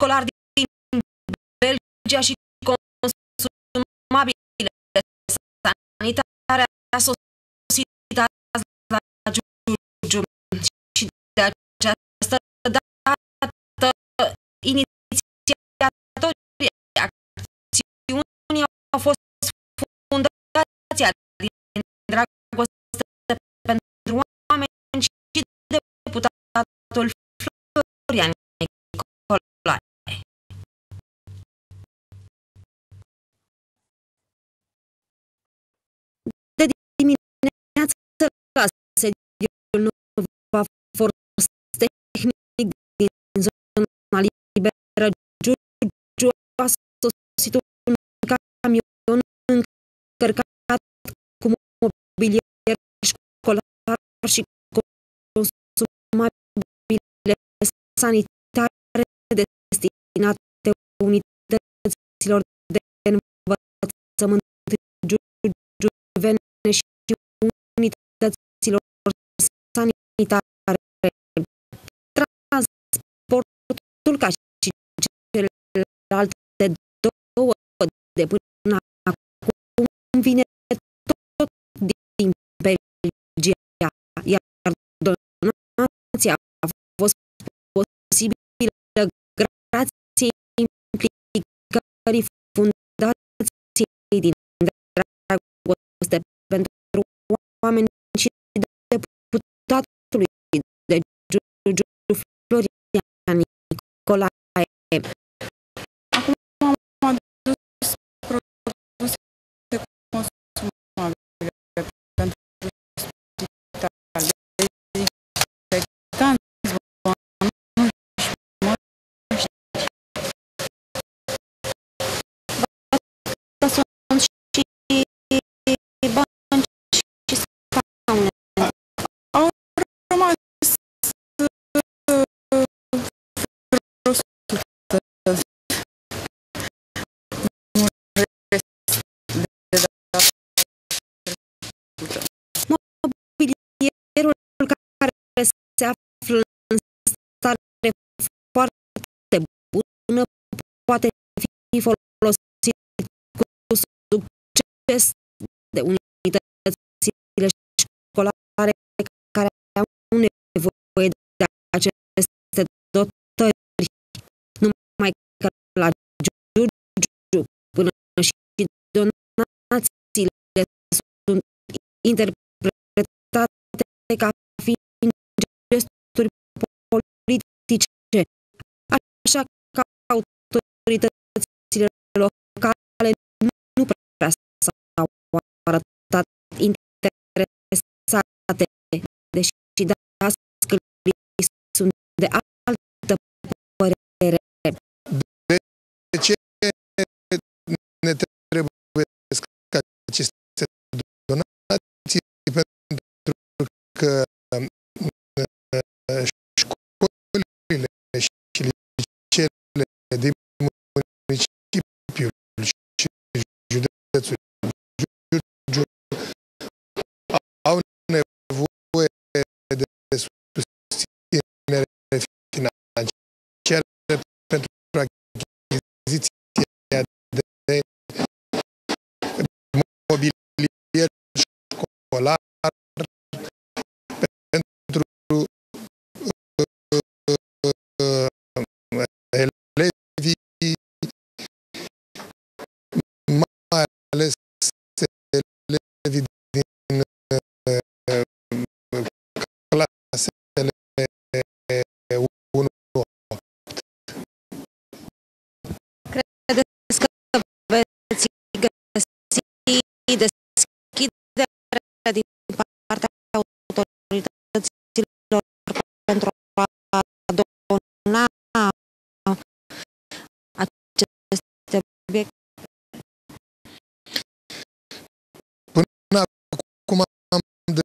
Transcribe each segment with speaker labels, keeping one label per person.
Speaker 1: școlari din Belgia și consumabile sanitare a sosit azi la Giurgiu și de această dată inițiatorii acțiunii au fost Fundația din Dragoste pentru Oameni și deputatul Florian Nicolae. De dimineață la sediul Nova Force Tehnic din zona liberă Giurgiu a sosit un camion încărcat cu mobilier școlar și consumabile sanitare destinate unităților de învățământ giurgiuvene și unităților sanitare. Transportul, ca și celelalte două de până acum, vine tot din Belgia, iar donația a fost posibilă grație implicării Fundației din Dragoste pentru Oameni și deputatului de Giurgiu Florian Nicolae. Acum am adus produse consumabile pentru spitale, dezinfectanți, sunt și bănci și scaune. Au rămas vreo 100. Mobilierul care se află în stare foarte bună poate fi folosit cu succes de unitățile școlare care au nevoie de aceste dotări. Numai că la Giurgiu până și donațiile sunt interpretate ca fiind gesturi politice, așa că autoritățile locale nu prea s-au arătat interesate, deși dascălii sunt de altă părere.
Speaker 2: De ce ne trebuie aceste donații? Pentru că școlile și liceele din municipiul și județul Giurgiu au nevoie de susținere financiară pentru achiziția de mobilier școlar pentru elevii, mai ales elevii din clasele 1-8.
Speaker 1: Credeți că veți găsi deschiderea din partea autorităților pentru a dona aceste obiecte?
Speaker 2: Până acum am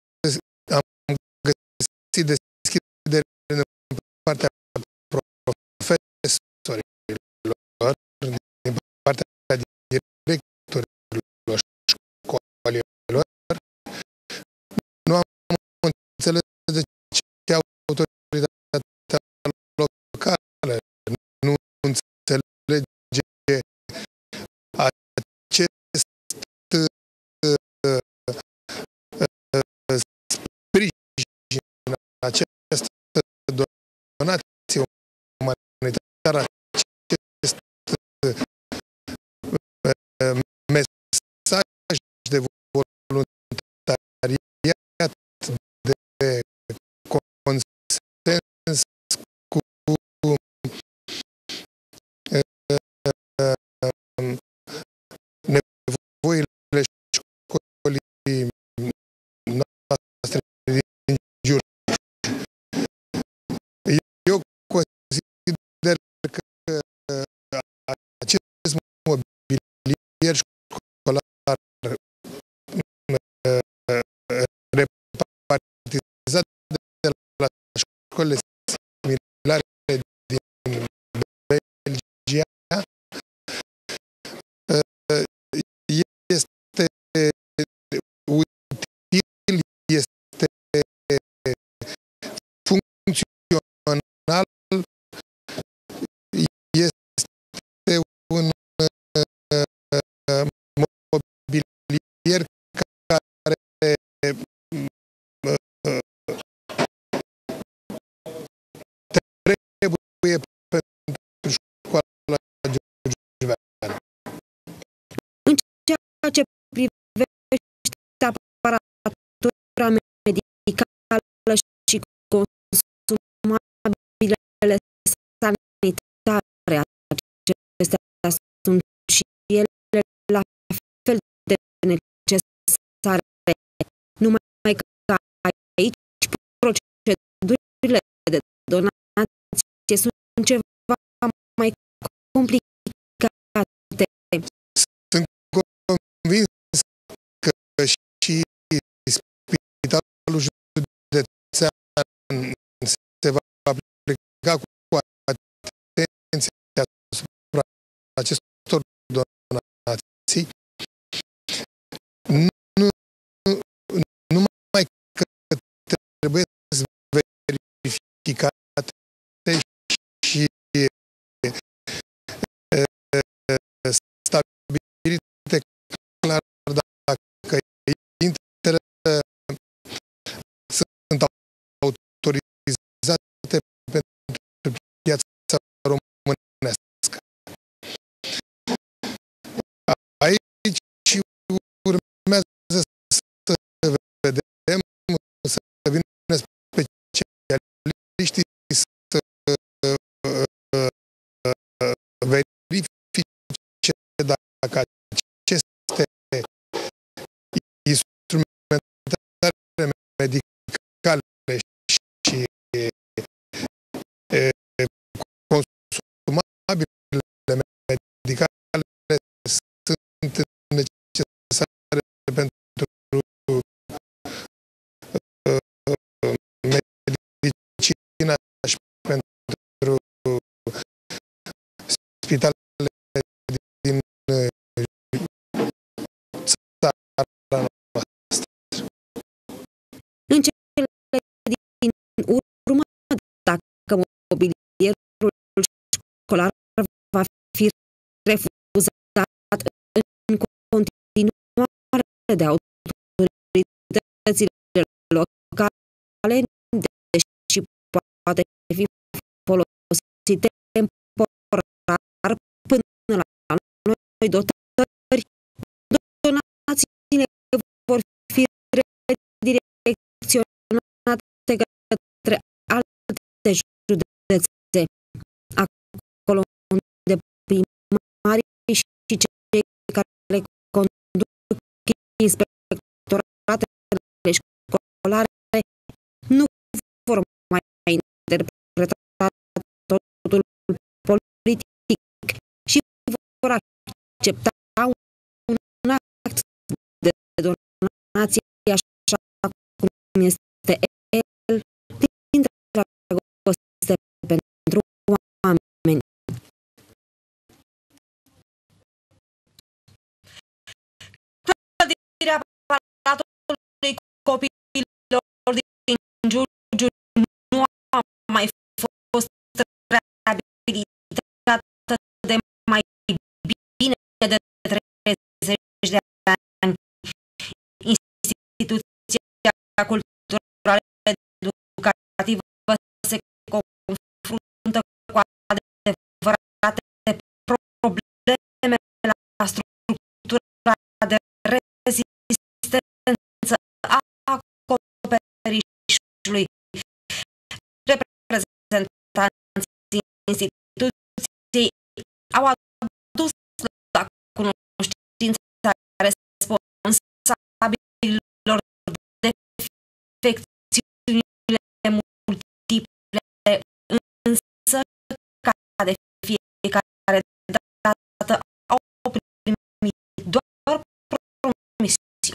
Speaker 2: găsit deschidere din partea profesorilor, din partea directorilor școlilor. Nu am înțeles de ce autoritatea locală nu școlile similare din Belgia este util, este funcțional, este un mobilier care trebuie pentru școala giurgiuveană.
Speaker 1: În ceea ce privește aparatura medicală și consumabilele sanitare, acestea sunt și ele la fel de necesare, numai că aici procedurile de donație sunt ceva mai complicate.
Speaker 2: Sunt convins că și Spitalul Județean se va aplica cu atenție asupra acestor donații. Numai că trebuie verificate și stabilite clar dacă intră, sunt autorizate pentru piața românească. Aici urmează să vedem, să vină specialiștii să verifice dacă aceste instrumentare medicale și consumabile medicale sunt necesare pentru medicina și pentru spitalele din țara noastră.
Speaker 1: În cele din urmă, dacă mobilierul școlar va fi refuzat în continuare de autoritățile locale, deși poate fi folosit temporar până la noi dotări, donațiile vor fi redirecționate către alte județe, acolo unde primarii și cei care conduc inspectoratele școlare nu vor mai interpreta totul politic și vor accepta un act de donație așa cum este el, din dragoste pentru oameni. Clădirea Palatului Copiilor din Giurgiu nu a mai fost reabilitată de mai bine de 30 de ani. Instituția culturală educativă se confruntă cu adevărate probleme la structura de rezistență a acoperișului. Reprezentanții instituției au adus la cunoștința responsabililor defecțiunile multiple, însă ca de fiecare dată au primit doar promisiuni.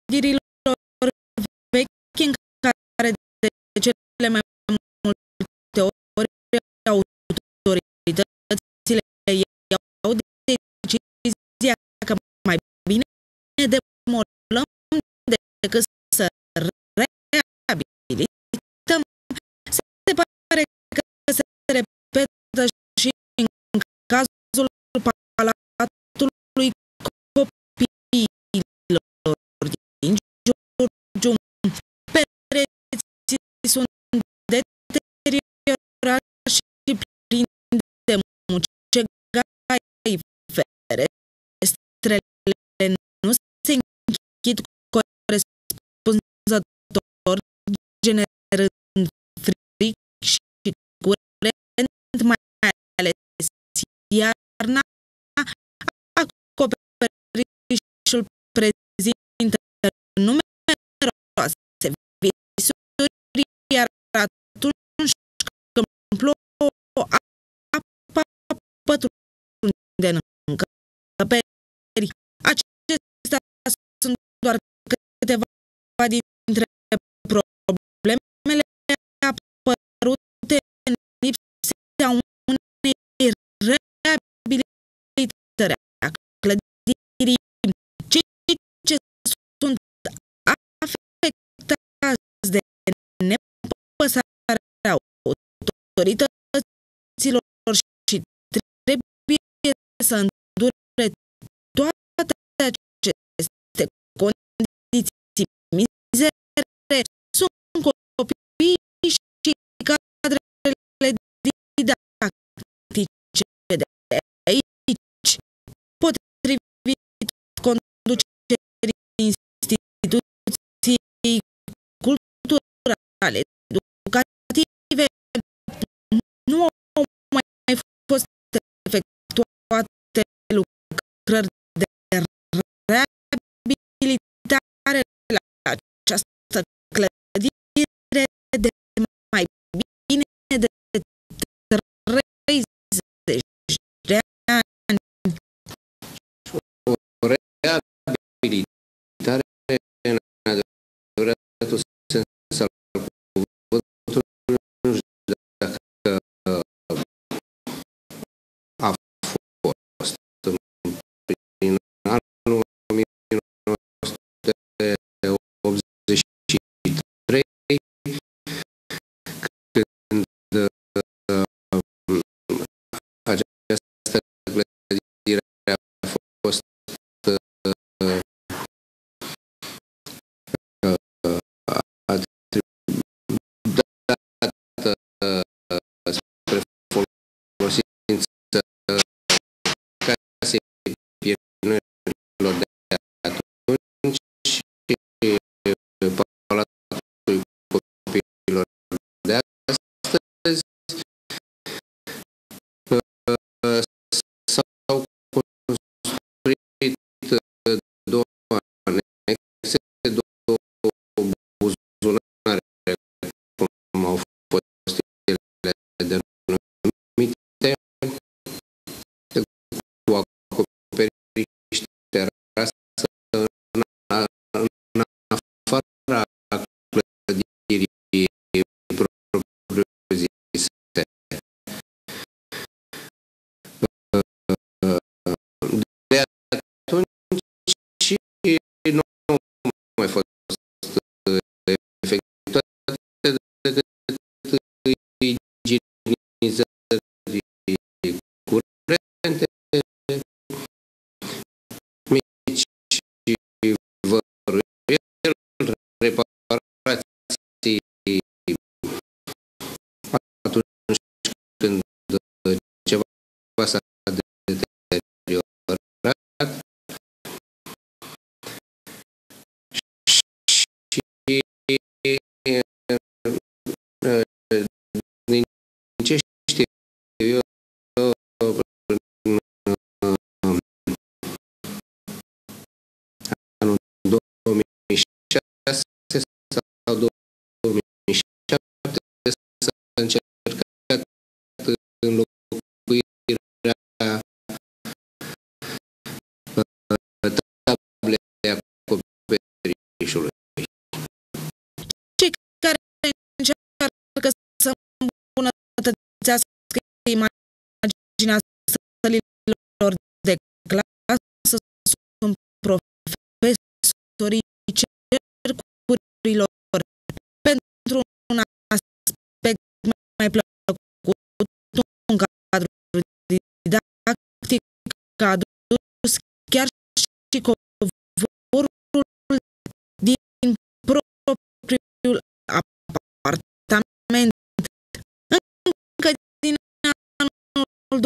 Speaker 1: clădirilor vechi în care de cele mai multe ori autoritățile iau decizia că mai bine demolăm decât să reabilităm, se pare că se repetă și în cazul Palatului Copiilor din Giurgiu. Pereții sunt deteriorați și plini de mucegai, ferestrele nu se închid corespunzător, generând fric și curent, mai ales iarna. Acoperișul prezintă numeroase visuri, iar atunci când plouă, apa pătrunde în încăperi. Acestea sunt doar câteva dintre problemele apărute în lipsa unei reabilitări a clădirii. Cei ce sunt afectați de nepăsarea autorităților și trebuie să îndure toate aceste condiții mizere sunt copii și cadrele didactice de aici, potrivit conducerii instituției culturale educative. Nu au mai fost efectuate lucrări de reabilitare la această clădire de mai bine de 30 de ani.
Speaker 3: O reabilitare în adevăratul sens al
Speaker 1: imaginea sălilor de clasă sunt profesorii cercurilor pentru un aspect mai plăcut, un cadru didactic adus chiar și covorul din propriul apartament. Încă din anul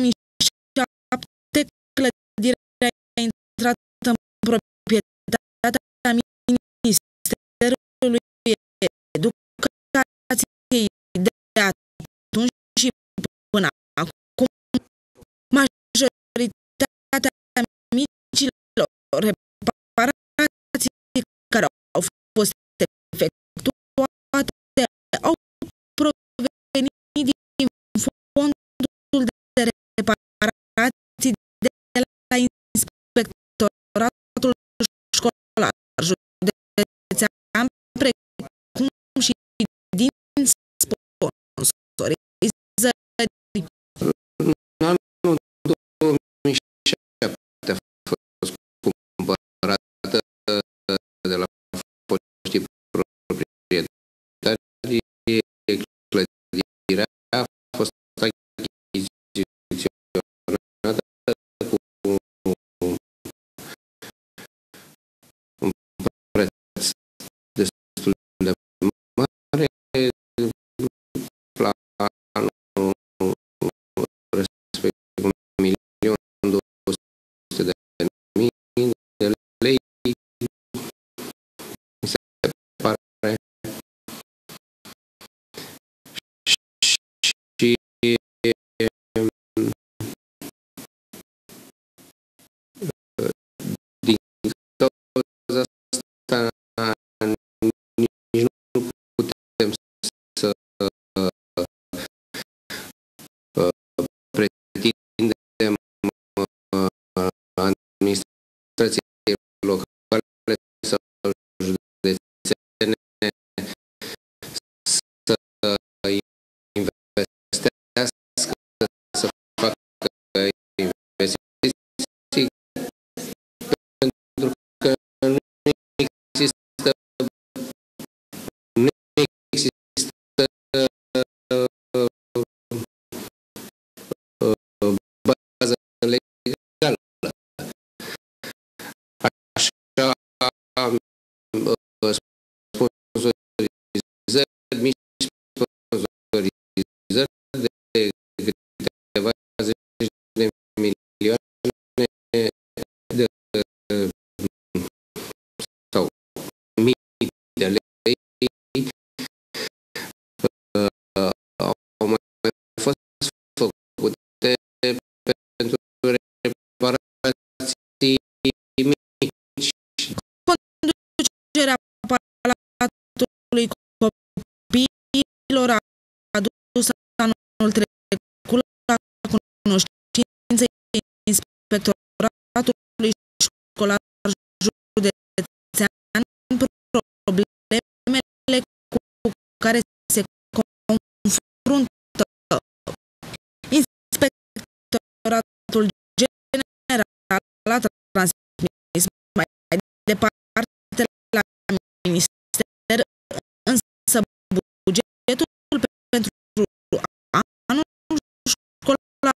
Speaker 1: 2007, clădirea a intrat în proprietatea Ministerului Educației de atunci și până acum. Majoritatea micilor reparații care au fost efectuate au provenit din fondul de reparații de la Inspectoratul Școlar Județean, precum și din sponsorizări.
Speaker 3: În anul 2007 a fost cumpărată de la foștii proprietari. Clădirea a fost achiziționată cu un preț destul de mare. Planul respectiv 1.200.000 de lei. Mi se pare și din cauza asta nici nu putem să pretindem administrației locale sau județene să investească, să facă investiții, pentru că nu există bază legală. Așa, sponsorizări, mici sponsorizări de câteva zeci de milioane sau mii de lei au mai fost făcute pentru reparații mici.
Speaker 1: Conducerea Palatului Copiilor a adus anul trecut la cunoștință Inspectoratului Școlar Județean problemele cu care se confruntă. Inspectoratul General a transmis mai departe la Minister, însă bugetul pentru anul școlar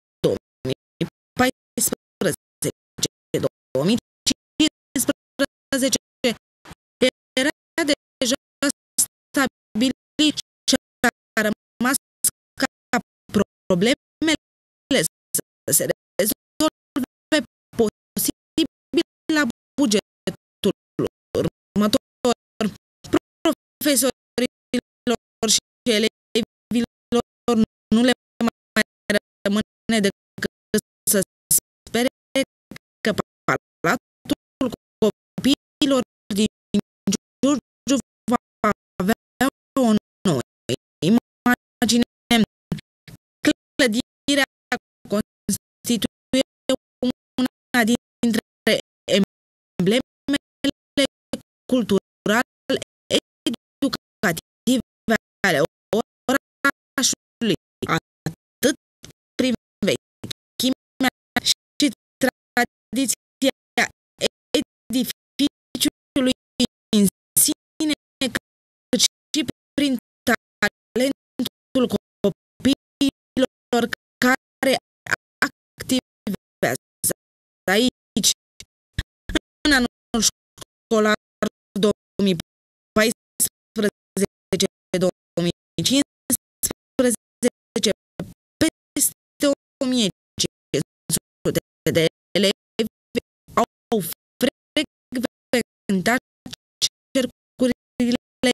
Speaker 1: 2014-2015 era deja stabilit și a rămas ca problemele să se rezolve posibil la bugetul următor. Profesorilor și elevilor nu le mai rămâne decât să spere că Palatul Copiilor din Giurgiu va avea o nouă imagine. Clădirea constituie una dintre emblemele culturale educative ale orașului, atât aici, în anul școlar 2014-2015, peste 1500 de elevi au frecventat cercurile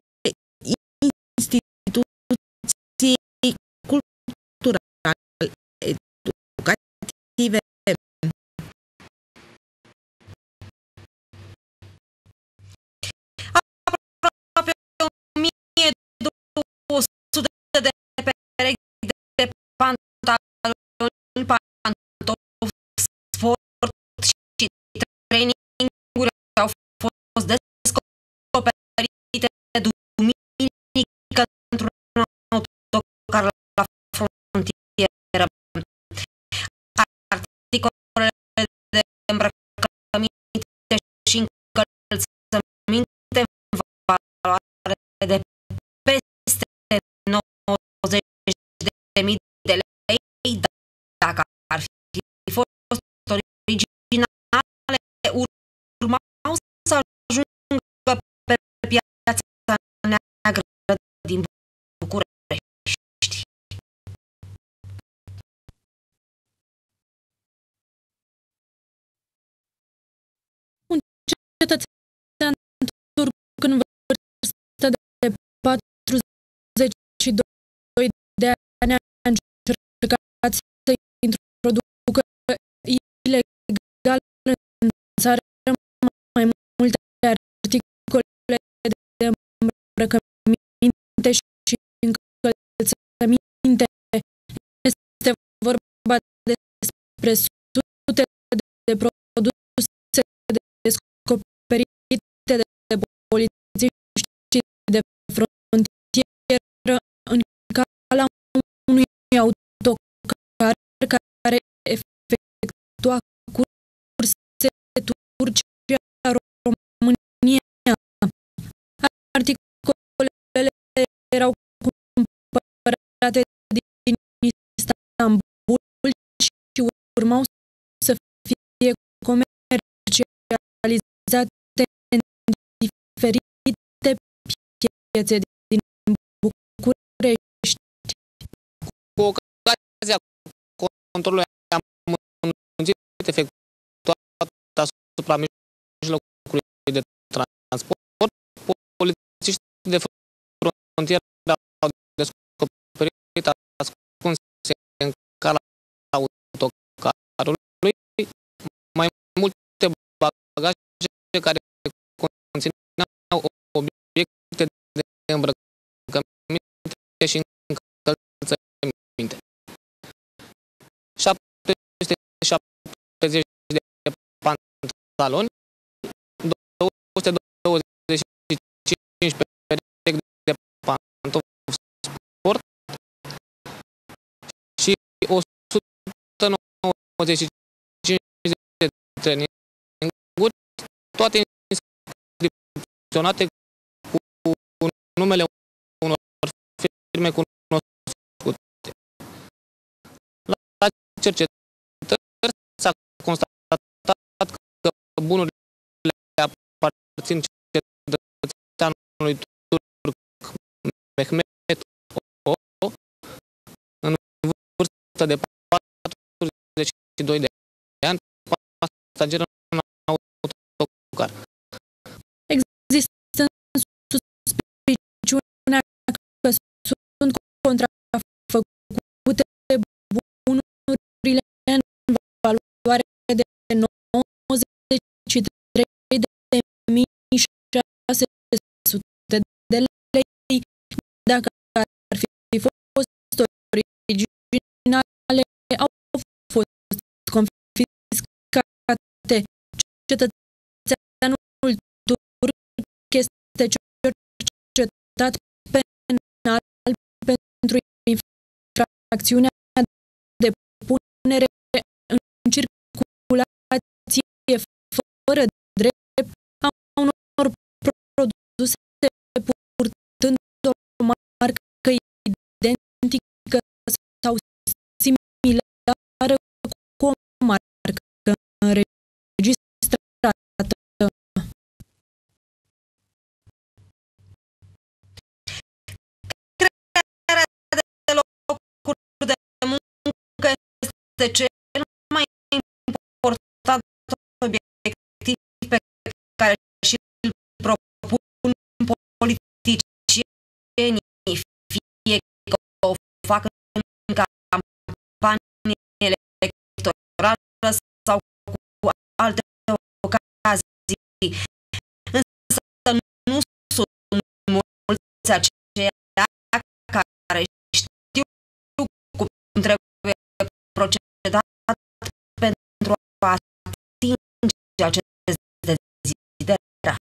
Speaker 1: instituției culturale educative. Aproape 1200 de perechi de pantaloni, pantofi, sport și traininguri au fost descoperite duminică într-un autocar la frontieră. Articolele de îmbrăcăminte și încălțăminte în valoare de peste 90.000 de lei, dacă ar fi fost originale, urmau să ajungă pe piața neagră din București. Un cetățean turc în vârstă de 42 de ani a încercat să introducă ilegal în țară mai multe articole de îmbrăcăminte și încălțăminte. Este vorba despre sute de produse descoperite de polițiști de frontieră în cala unui autocar care efectua curse Turcia-România. Articolele erau cumpărate din Istanbul și urmau să fie comercializate în diferite piețe din București.
Speaker 3: Cu ocazia controlului amănunțit efectuat asupra mijlocului de transport, polițiștii de frontieră au descoperit ascunse în cala autocarului mai multe bagaje care conțineau obiecte de îmbrăcăminte și încălțăminte. 770 de pantaloni, 225 perechi de pantofi sport și 195 de traininguri, toate inscripționate cu numele unor firme cunoscute. La cercetări s-a constatat că bunurile aparțin cetățeanului turc Mehmet O, în vârstă de 42 de ani, pasager în autocar.
Speaker 1: Există suspiciunea că sunt contrafăcute bunurile în valoare de 93.600 de lei, dacă ar fi fost originale, au fost confiscate. Cetățeanul turc este cercetat penal pentru infracțiunea de punere în circulație fără drept a unor produse purtând o marcă identică sau similară cu o marcă cel mai important obiectiv pe care și-l propun politicienii, fie că o fac în campanie electorală sau cu alte ocazii. Însă nu sunt mulți aceia care știu cum trebuie procedat pentru a atinge acest deziderat.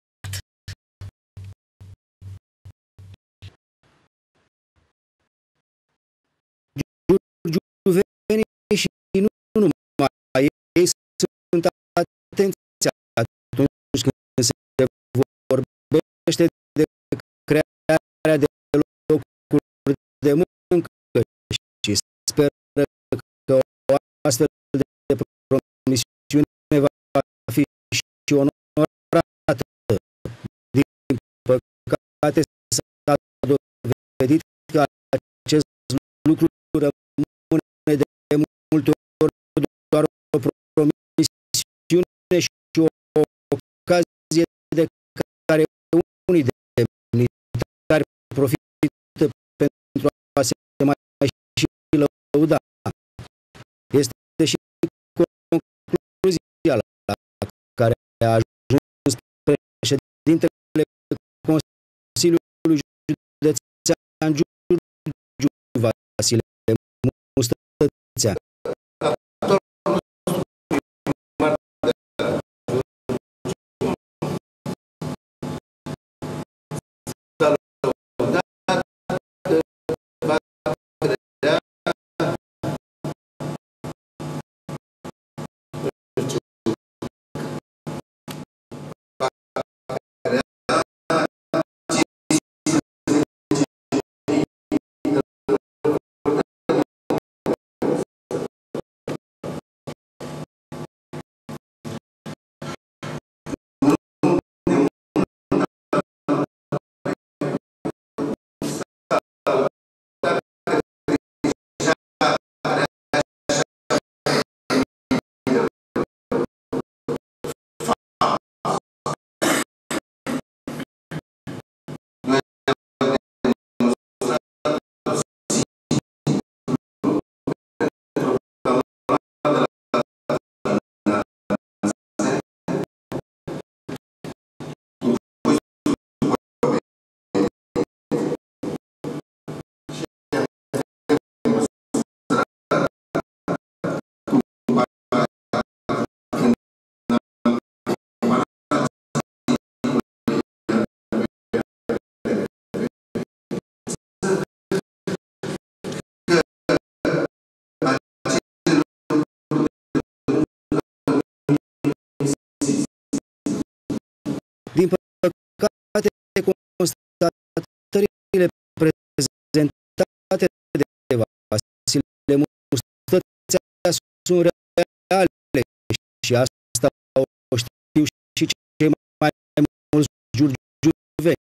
Speaker 4: Giurgiuvenii și nu numai ei sunt atenți atunci când se vorbește de crearea de locuri de muncă și speră că o astfel de promisiune va fi și onorată. Din păcate s-a dovedit că acest lucru rămâne de multe ori doar o promisiune și o ocazie de care unii demnitari profită pentru a se mai și lăuda. Este și concluzia la care a ajuns președintele Consiliului Județean Giurgiu, Vasile Mustățea. Din păcate, constatările prezentate de Vasile Mustățea sunt reale și asta o știu și cei mai mulți giurgiuveni.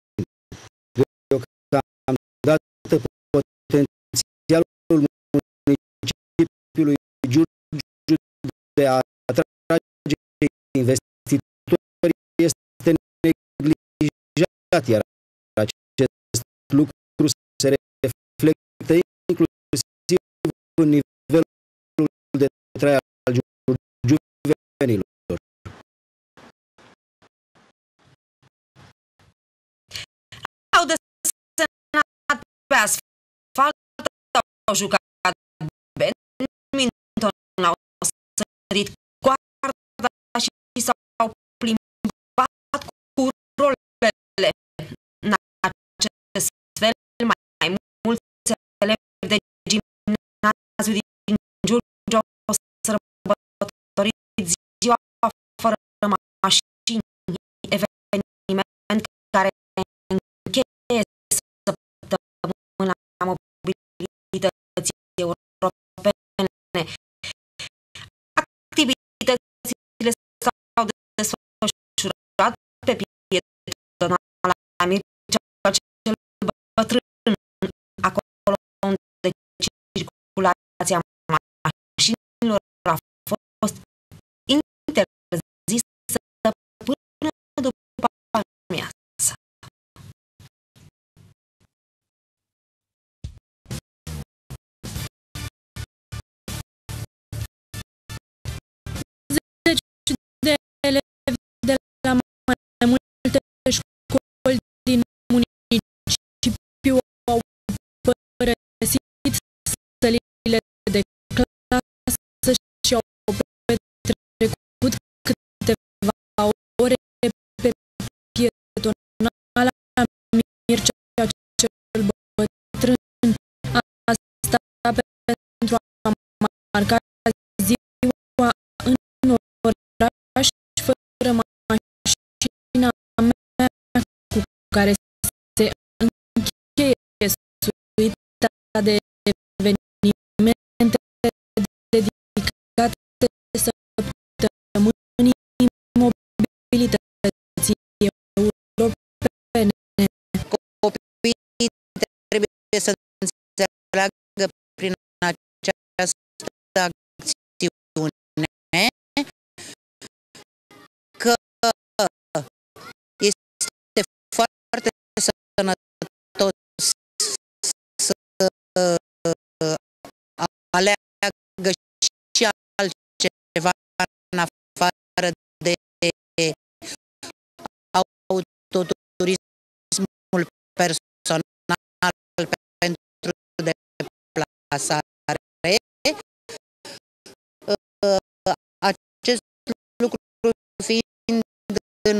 Speaker 4: Deocamdată potențialul municipiului Giurgiu de a atrage investitori este neglijat, iar acest lucru se reflectă inclusiv în nivelul de trai al giurgiuvenilor.
Speaker 1: Au desenat pe asfalt, au jucat badminton, au sărit coarda și s-au plimbat cu rolele. În acest fel, mai mulți elevi de gimnaziu din Giurgiu au sărbătorit ziua fără mașini, eveniment care încheie săptămâna mobilității europene. Activitățile s-au desfășurat pe pietonala Mircea cel Bătrân, acolo unde circulația mașinilor
Speaker 5: de evenimente dedicate săptămânii mobilității europene.
Speaker 1: Copiii trebuie să înțeleagă prin această acțiune că este foarte sănătos să aleagă și altceva în afară de autoturismul personal pentru deplasare. Acest lucru fiind în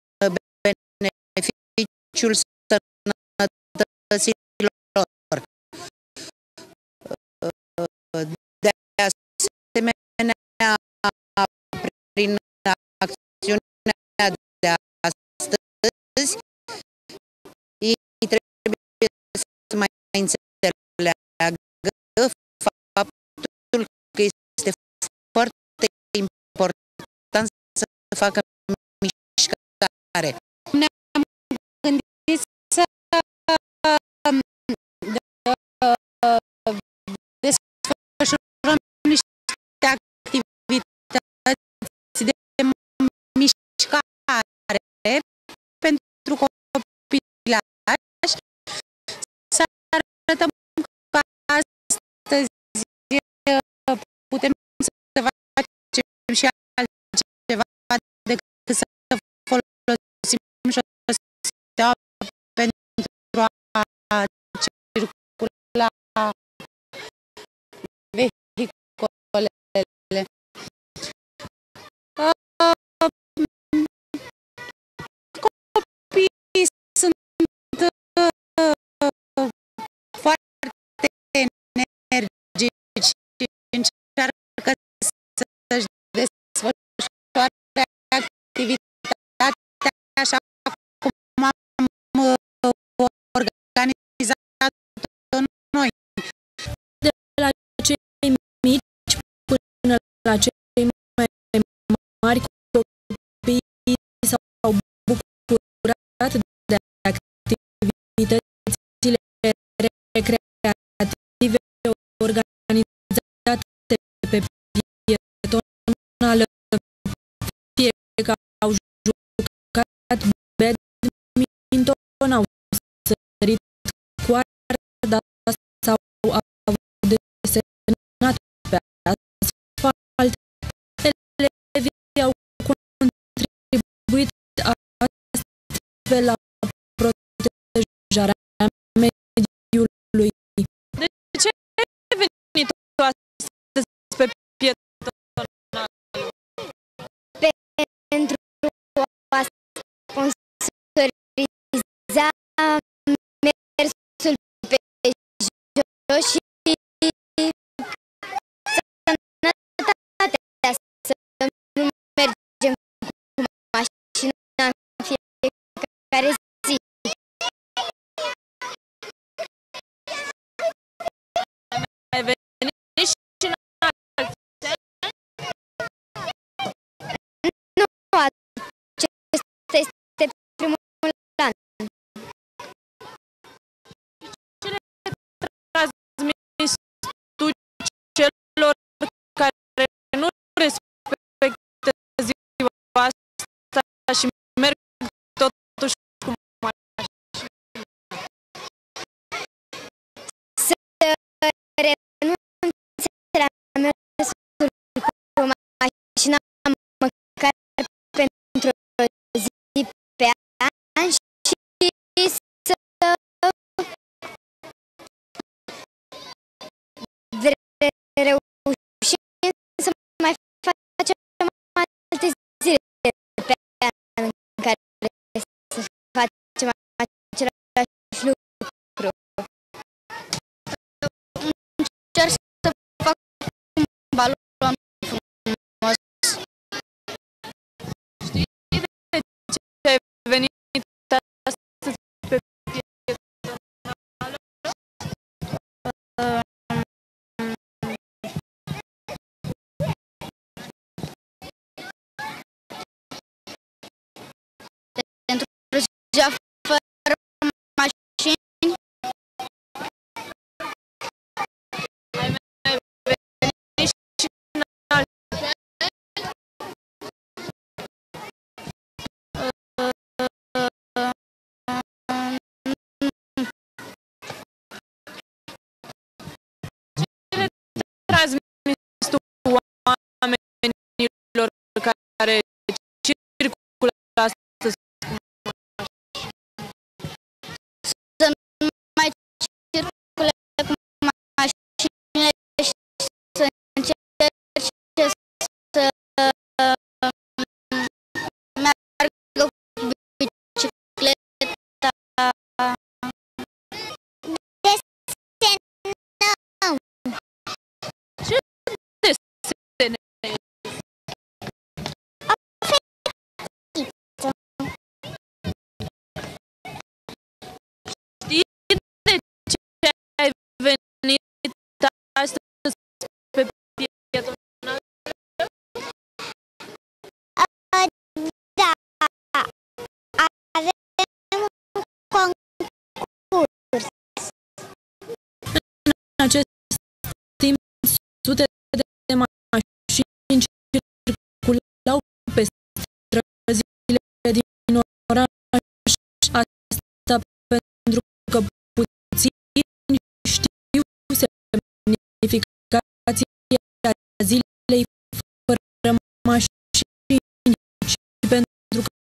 Speaker 1: beneficiul sănătății lor. De asemenea, prin acțiunea de astăzi, ei trebuie să mai înțeleagă faptul că este foarte important să facă mișcare. Ne-am gândit să desfășurăm niște activități de mișcare pentru copilași, să arătăm că astăzi putem să facem și altceva decât să folosim șoseaua pentru a circula vehiculele. Copiii sunt foarte energici și încearcă să-și desfășoare activitatea așa cum am organizat-o noi.
Speaker 5: De la cei mici până la cei mai mari, copiii s-au bucurat de activitățile recreative organizate pe pietonală, fie că au jucat badminton, au sărit coarda sau au desenat pe asfalt. Elevii au contribuit astfel la protejarea mediului. De ce ai venit astăzi pe pietonală?
Speaker 6: Pentru a sponsoriza mersul pe jos și sănătatea, să nu mergem cu mașina în fiecare zi.
Speaker 5: Ai venit și în alți ani?
Speaker 6: Nu, acesta este primul an.
Speaker 5: Ce le transmiți tu celor care nu respectă ziua asta și merg totuși cu mașina?
Speaker 6: Să renunțe la mersul cu mașina măcar pentru o zi pe an și să reușim să mai facem alte zile pe an în care să facem același lucru. Încerc să fac un balon frumos.
Speaker 5: Știi de ce ai venit astăzi pe pietonală?
Speaker 6: deja fără mașini?
Speaker 5: Transmis oamenilor care circulă astăzi?
Speaker 6: Să nu mai circule cu mașinile și să încerce să meargă cu bicicleta.
Speaker 5: Desene. Știi de ce ai venit astăzi pe pietonal?
Speaker 6: Da, avem concurs.
Speaker 5: În acest timp, sute de mașini circulau pe străzile din oraș. Asta pentru că puțini știu semnificația zilei fără mașini și pentru că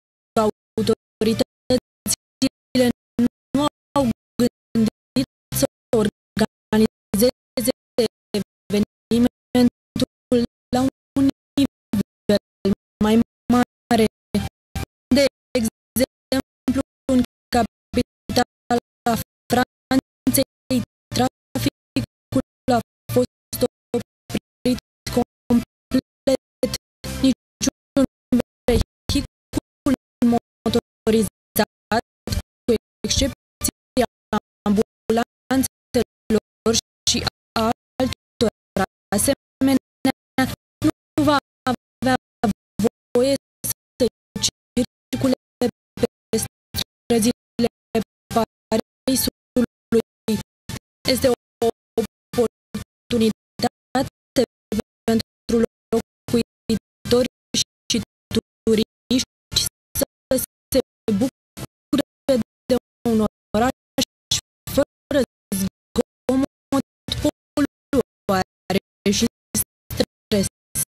Speaker 5: autoritățile nu au gândit să organizeze evenimentul la un nivel mai mare. De exemplu, în capitala Franței, traficul a fost oprit complet. Niciun vehicul motorizat, cu excepția ambulanțelor și altora asemenea, nu va avea voie să circule pe străzile Parisului. Este o oportunitate pentru locuitori și turiști să se bucure de un oraș fără zgomot, poluare și stres.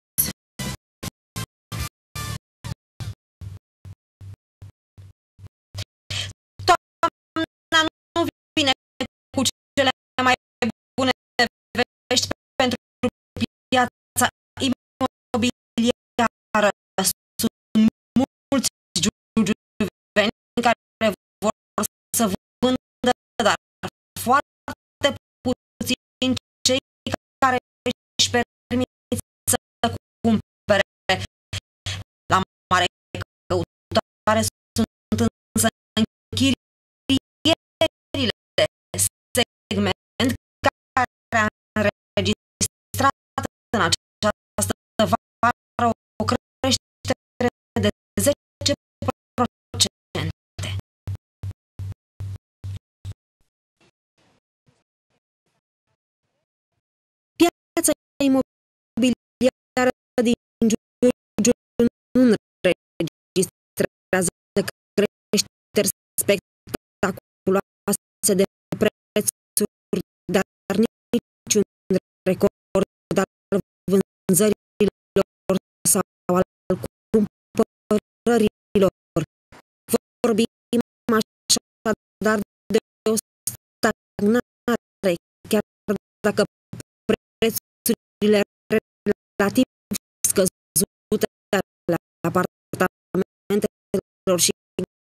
Speaker 5: Toamna nu vine cu cele mai bune vești pentru piața imobiliară. Sunt mulți giurgiuveni care vor să vândă, dar foarte puțini cei care își permit să cumpere. La mare căutare sunt însă închirierile, segment care a înregistrat în această vară o creștere de 10%. Piața imobiliară din Giurgiu nu înregistrează creșteri spectaculoase de prețuri, dar niciun record al vânzărilor sau al cumpărărilor. Vorbim așadar de o stagnare, chiar dacă prețurile relativ scăzute ale apartamentelor și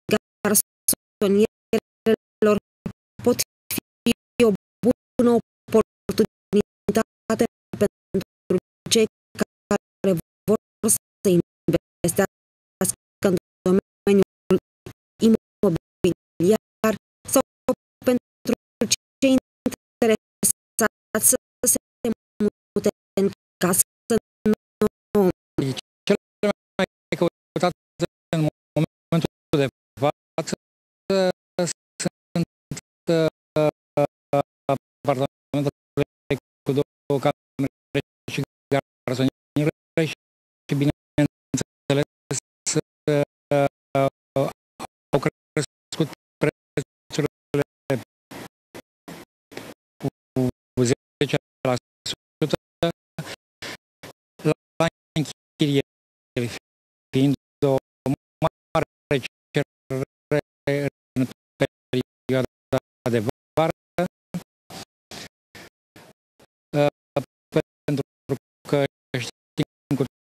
Speaker 5: garsonierelor pot fi o bună oportunitate pentru cei care vor să investească în domeniul imobiliar sau pentru cei interesați să se mute în casă nouă.
Speaker 3: Cele mai căutate în momentul de față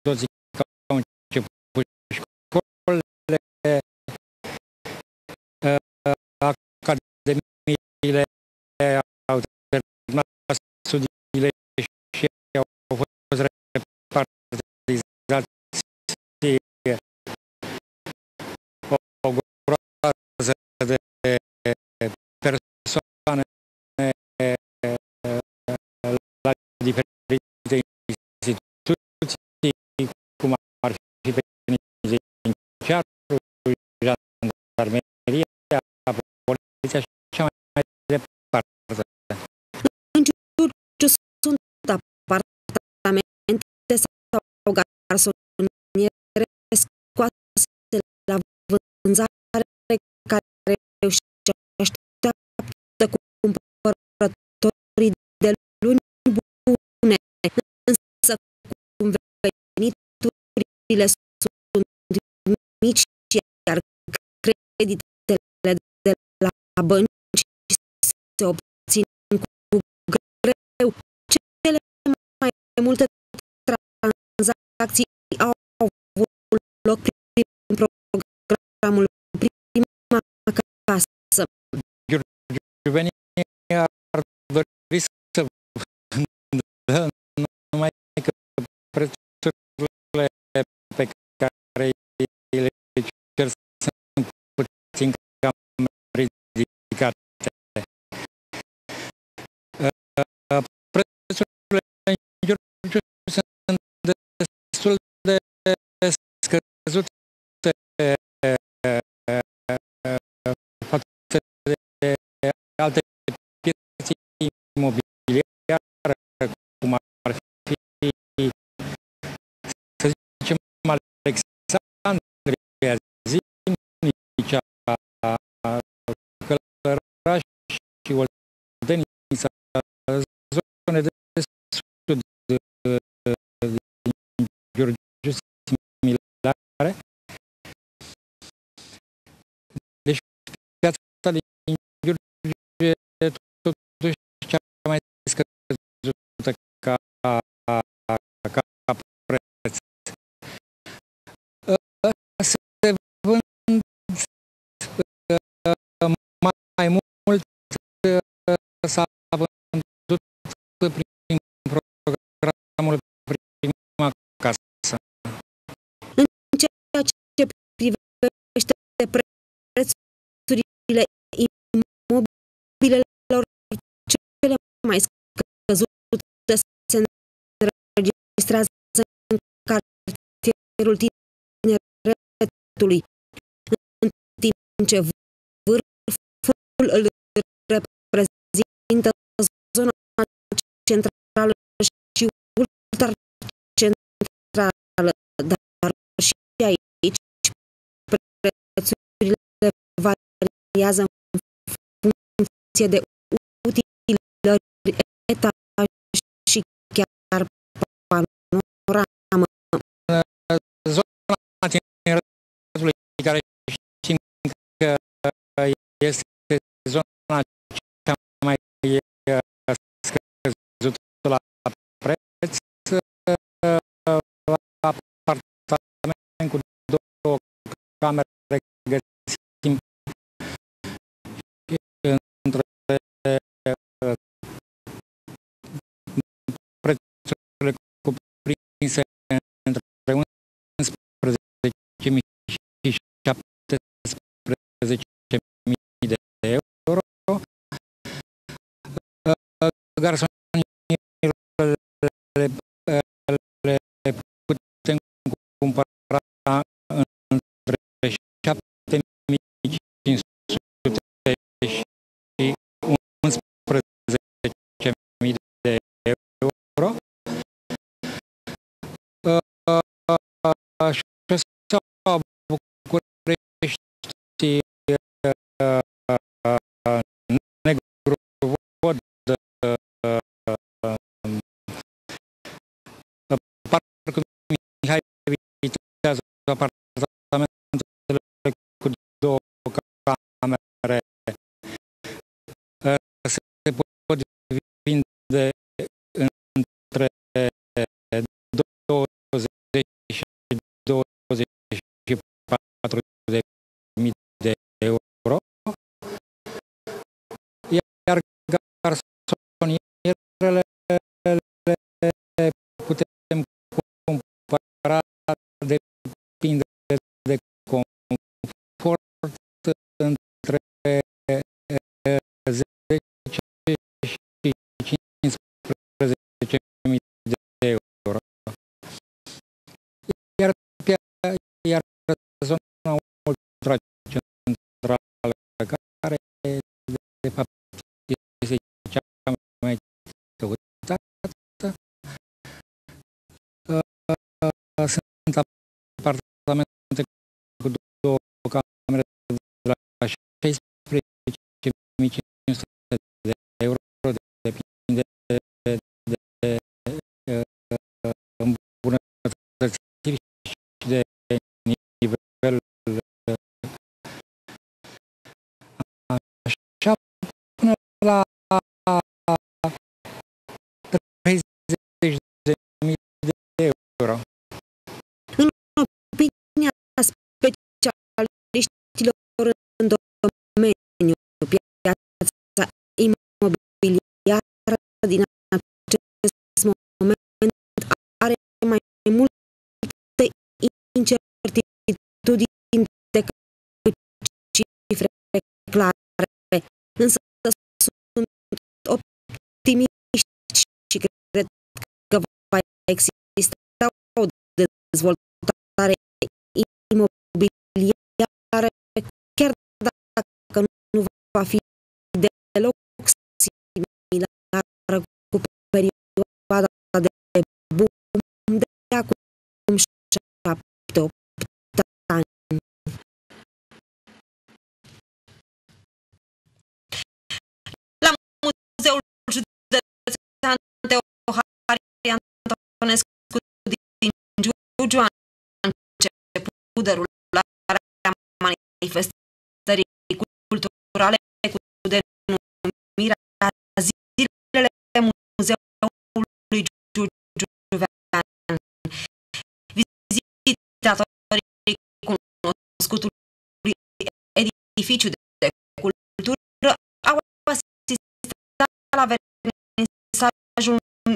Speaker 3: toții că au început școlile, academiile au terminat studiile și au fost repartizați o groază de persoane la diferite instituții, cum ar fi penitenciarul, jandarmeria, poliția și așa mai departe.
Speaker 1: În Giurgiu sunt apartamente sau garsoniere scoase la vânzare care își așteaptă cumpărătorii de luni bune, însă cum veniturile sunt mici, iar creditele de la bănci se obțin cu greu, cele mai multe tranzacții au avut loc prin programul Prima Casă.
Speaker 3: Giurgiuvenii ar dori să vândă, numai că prețurile pe care le cer sunt puțin cam ridicate. Prețurile în Giurgiu sunt destul de scăzute față de alte piețe imobiliare, cum ar fi, să zicem, Alexandria, Zimnicea, Călăraș și Oltenița, zone de sud din Giurgiu similare. Deci piața din Giurgiu e totuși cea mai scăzută ca preț. Se vând mai mult, s-a vândut prin programul Prima Casă.
Speaker 1: În ceea ce privește prețurile imobilelor, cele mai scăzute se înregistrează în cartierul Tineretului, în timp ce vârful îl reprezintă zona centrală și ultra centrală, dar și aici prețurile variază în funcție de utilări, etaj și chiar panoramă.
Speaker 3: Zona Tineretului, care știm că este zona cea mai scăzută la preț, apartament cu 2 camere găsim între prețurile cuprinse între 11.000 și 17.000 de euro. Garsonierele le putem cumpăra între 7.500 și 11.000 de euro. Șoseaua București Negru Vod, Parcul Mihai vitează apartamentele cu 2 camere se pot vinde între 20 de euro, depinde de îmbunătățiri și de nivel. Așa până la 30.000 de euro.
Speaker 1: În opinia specialiștilor în domeniu, piața imobiliară din acest moment are mai multe incertitudini decât cifre clare, însă sunt optimiști și cred că va exista o dezvoltare imobiliară, chiar dacă nu va fi deloc similară cu perioada de boom de acum 7-8 ani. La Muzeul Județean Teohari Antonescu din Giugiu a început derularea manifestării culturale cu denumirea Zilele Muzeului Giugiuvean. Vizitatorii cunoscutului edificiu de cultură au asistat la vernisajul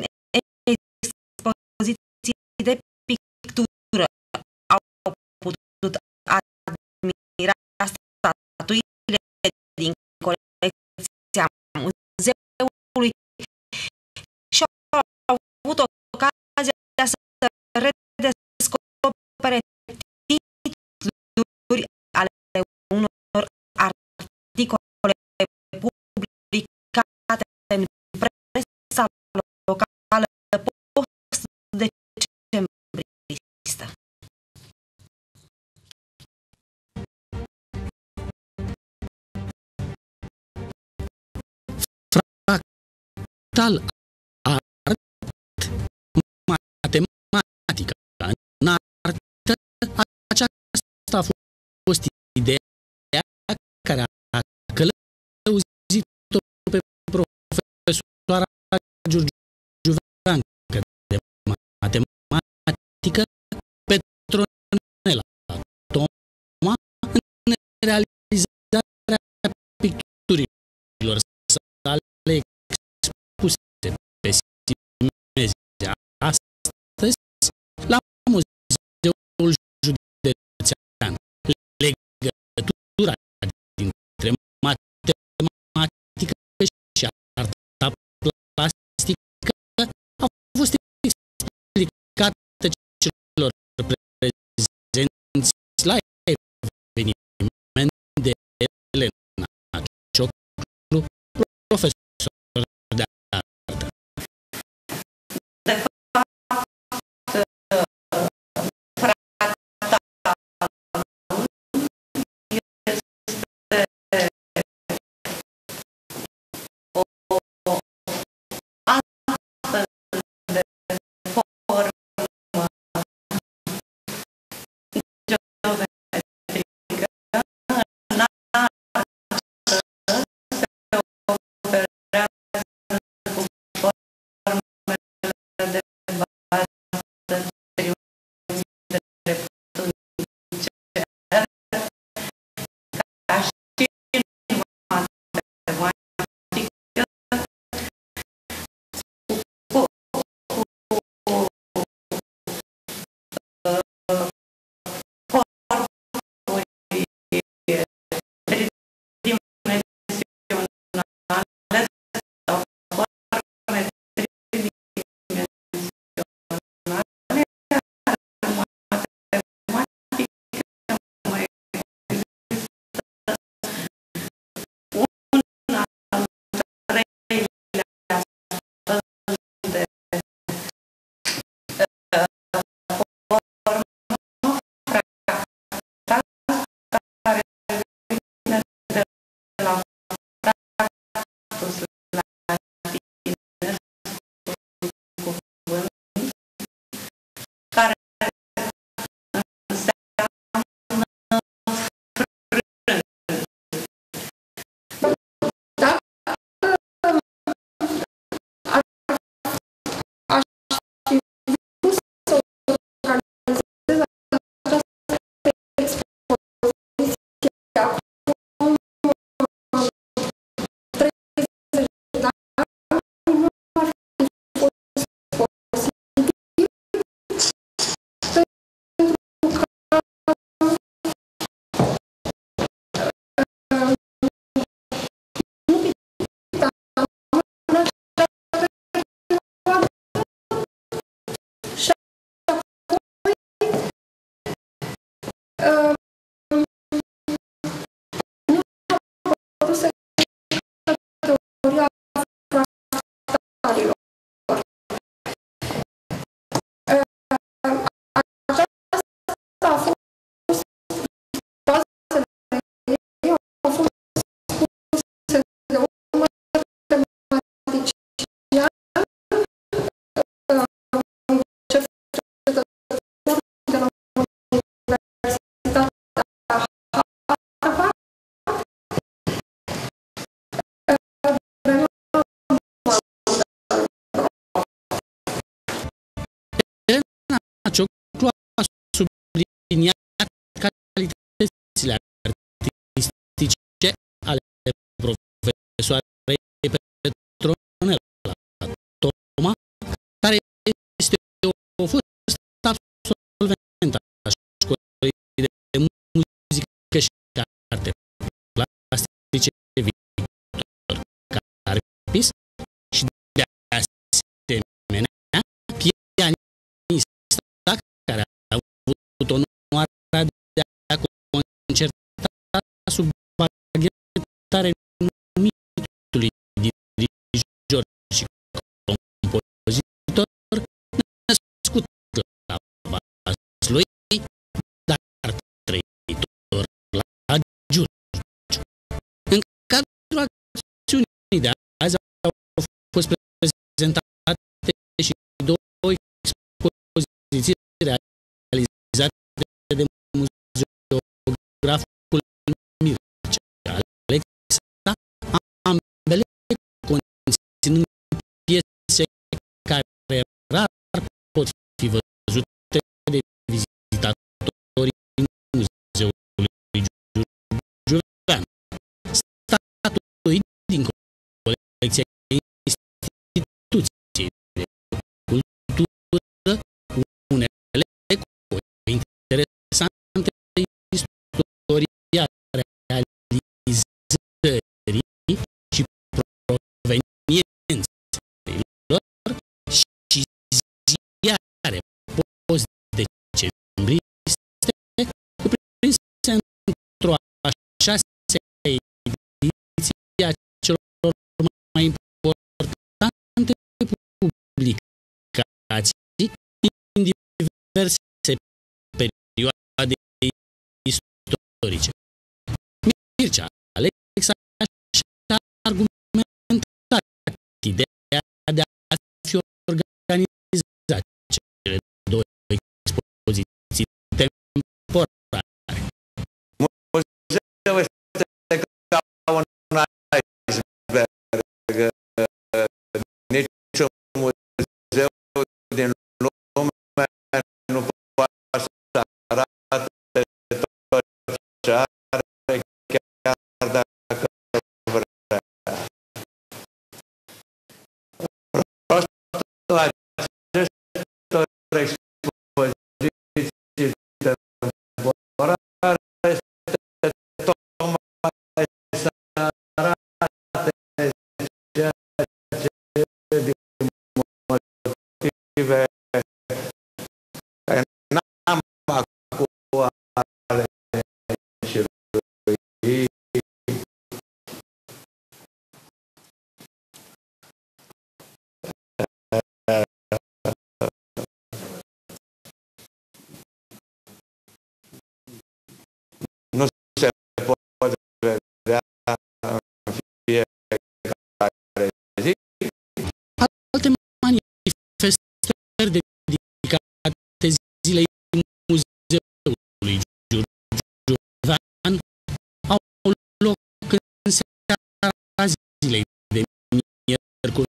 Speaker 1: expoziții de pictură. Au putut admira statuile din colecția muzeului și au avut ocazia să redescopere titluri ale unor articole publicate în presa locală post-decembristă.
Speaker 7: Fractal art, matematică. În artă, aceasta a fost ideea care a călăuzit-o pe profesoara giurgiuveancă de matematică, Petronela Toma, în realizarea picturilor sale expuse lucru a subliniat calitățile artistice ale profesoarei Petronela Toma, care este o fostă absolventă a școlii de muzică și arte plastice Victor Carpis și de asemenea pianista care a avut onoarea de a concerta sub baghetare numitului dirijor și compozitor născut la Vaslui, dar trăitor la Giurgiu. În cadrul acțiunii de azi au fost prezentate și două expoziții realizate de muzeograful Mircea Alexa, ambele conținând piese care rar pot fi văzute de vizitatorii Muzeului Giurgiuvean. Statuii din colecția instituției de cultură, unele cu interesante istoria realizării și proveniențelor și ziare post-decembriste cuprinse într-o a șasea ediție a celor mai importante publicații din diverse perioade istorice. Mircea Alexa și-a argumentat ideea de a fi organizat cele două expoziții temporare.
Speaker 8: Muzeul este ca un iceberg. Niciun muzeu din lume nu poate să arate tot ce are, chiar dacă vrea. Rostul acestor expoziții temporare este tocmai să arate ceea ce din motive care n-am acum ale și nu se poate vedea în fiecare zi.
Speaker 7: Alte manifestări dedicate zilei Muzeului Giurgiuvean au loc în seara zilei de miercuri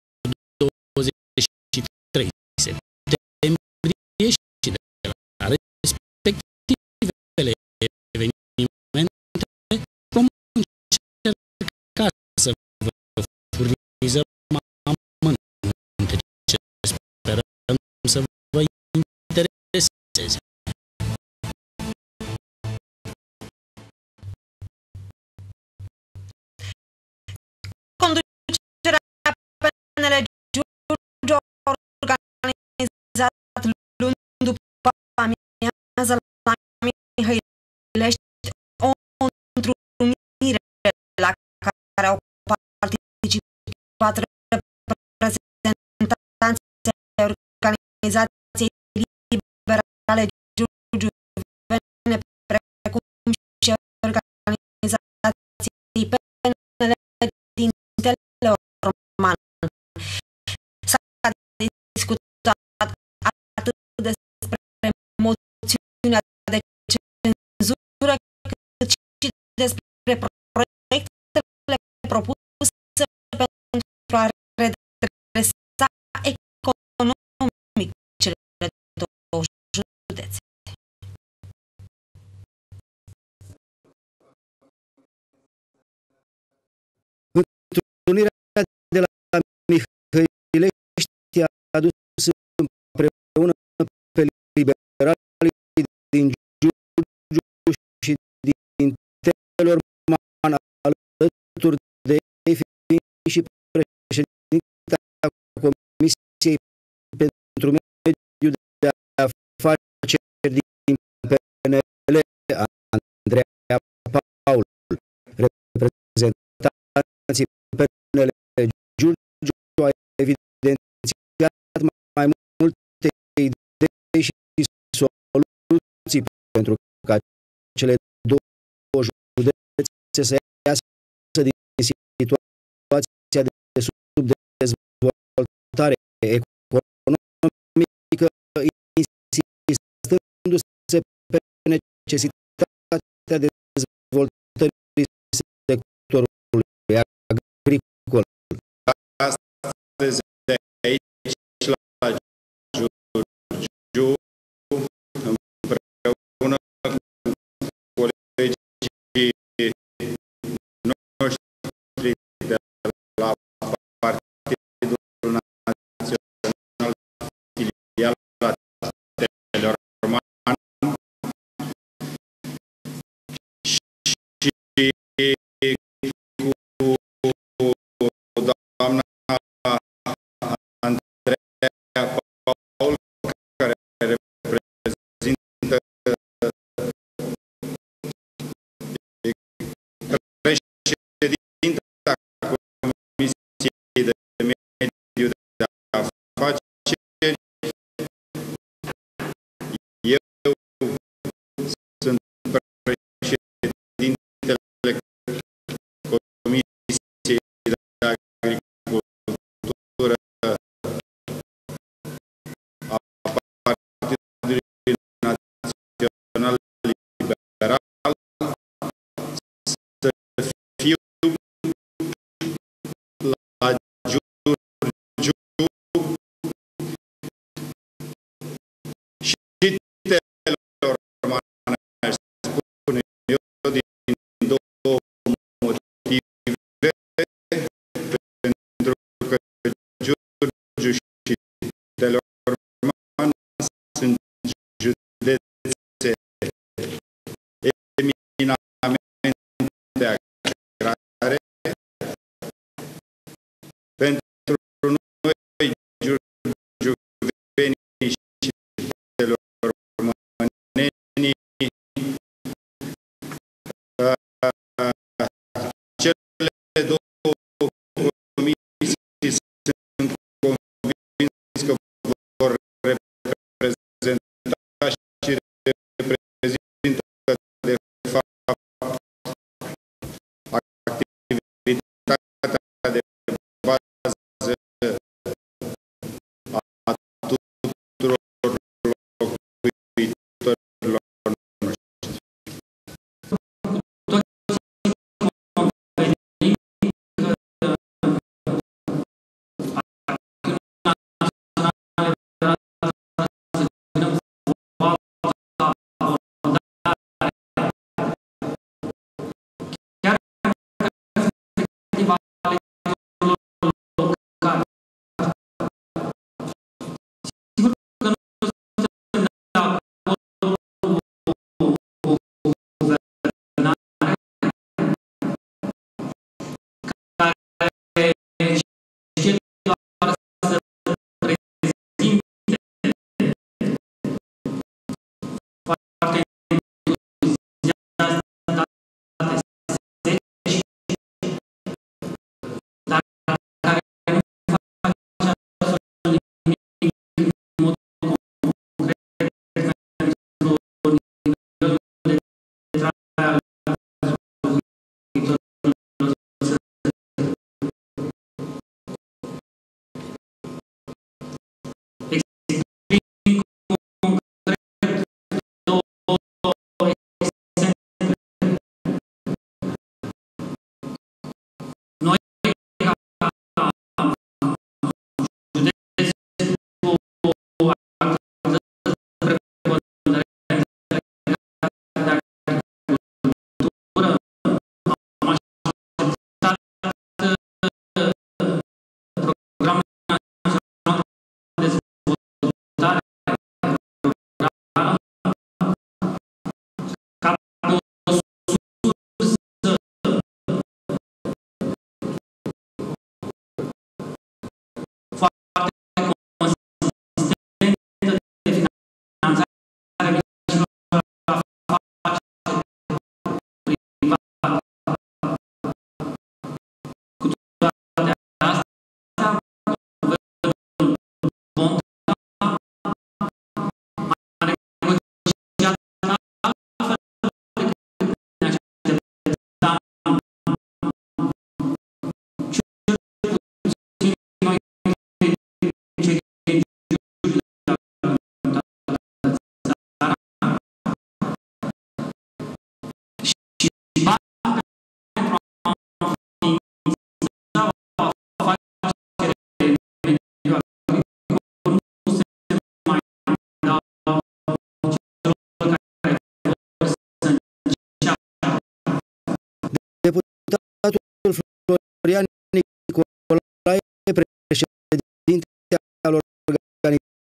Speaker 7: 23 septembrie și de la respectivele evenimente vom încerca să vă furnizăm amănunte ce sperăm să vă intereseze.
Speaker 1: Conducerea PNL Giurgiu a organizat luni după amiază la Mihăilești o întrunire la care au participat reprezentanții organizației liberale giurgiuvene, precum și organizației PNL din Teleorman. S-a discutat atât despre moțiunea de cenzură, cât și despre proiectele propuse pentru a redresa economic cele două județe.
Speaker 4: pentru mediul de afaceri din PNL, Andreea Paul, reprezentanții PNL, Giurgiu, a evidențiat mai multe idei și soluții pentru ca cele două județe să iasă din situația de subdezvoltare economică, insistându-se pe necesitatea dezvoltării sectorului agricol.
Speaker 9: Astăzi, de aici la Giurgiu, împreună cu colegii noștri de la Partidul Național Filiala Teleorman și cu doamna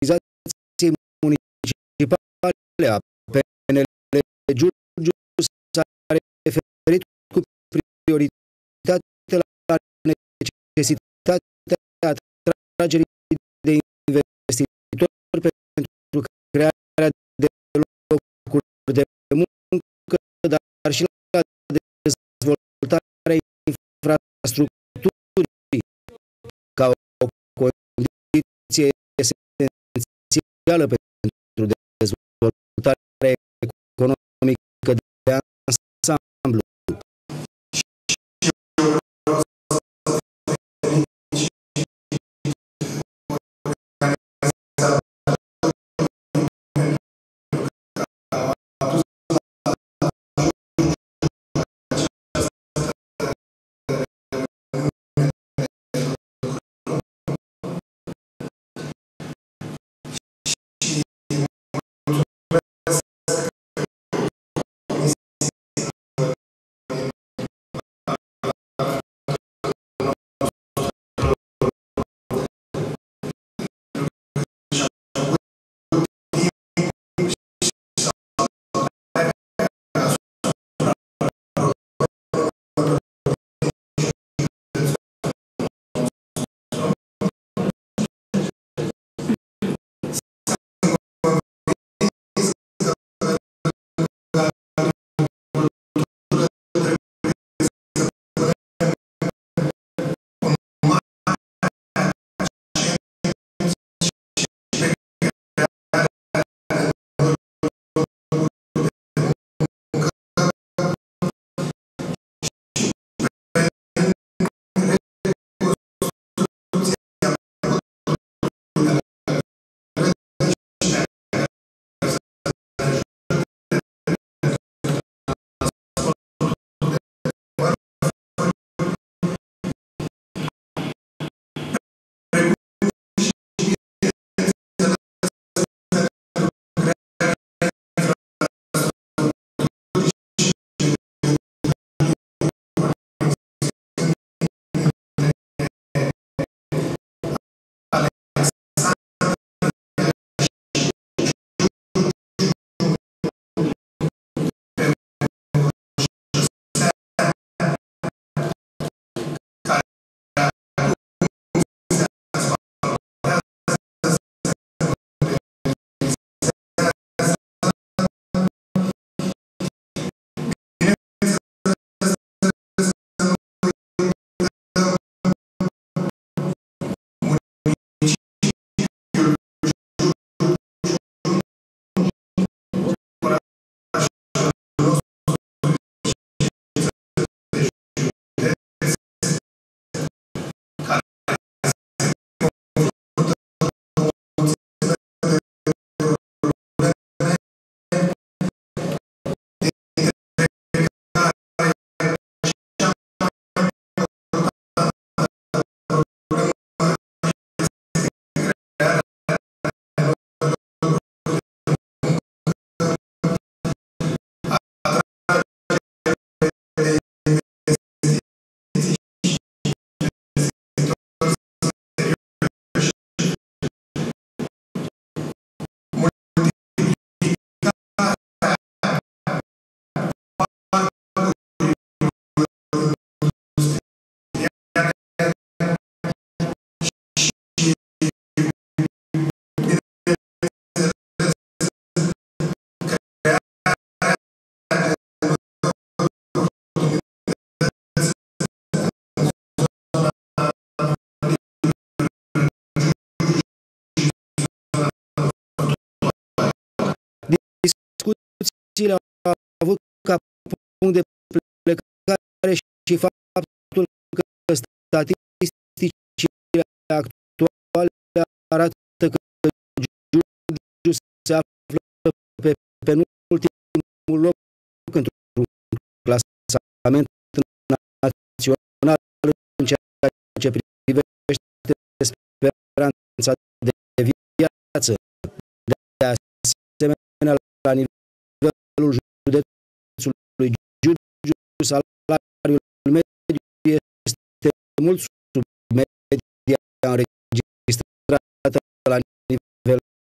Speaker 4: Organizației Municipale a PNL Giurgiu s-a referit cu prioritate la necesitatea atragerii de investitori pentru crearea de locuri de muncă, dar și la dezvoltarea infrastructurii ca o condiție esențială pentru dezvoltarea economică de ansamblu. Discuțiile au avut ca punct de plecare și faptul că statisticile actuale arată că Giurgiu se află pe penultimul loc într-un clasament național în ceea ce privește speranța de viață. De asemenea, la nivelul județului Giurgiu, salariul mediu este mult sub media înregistrată la nivel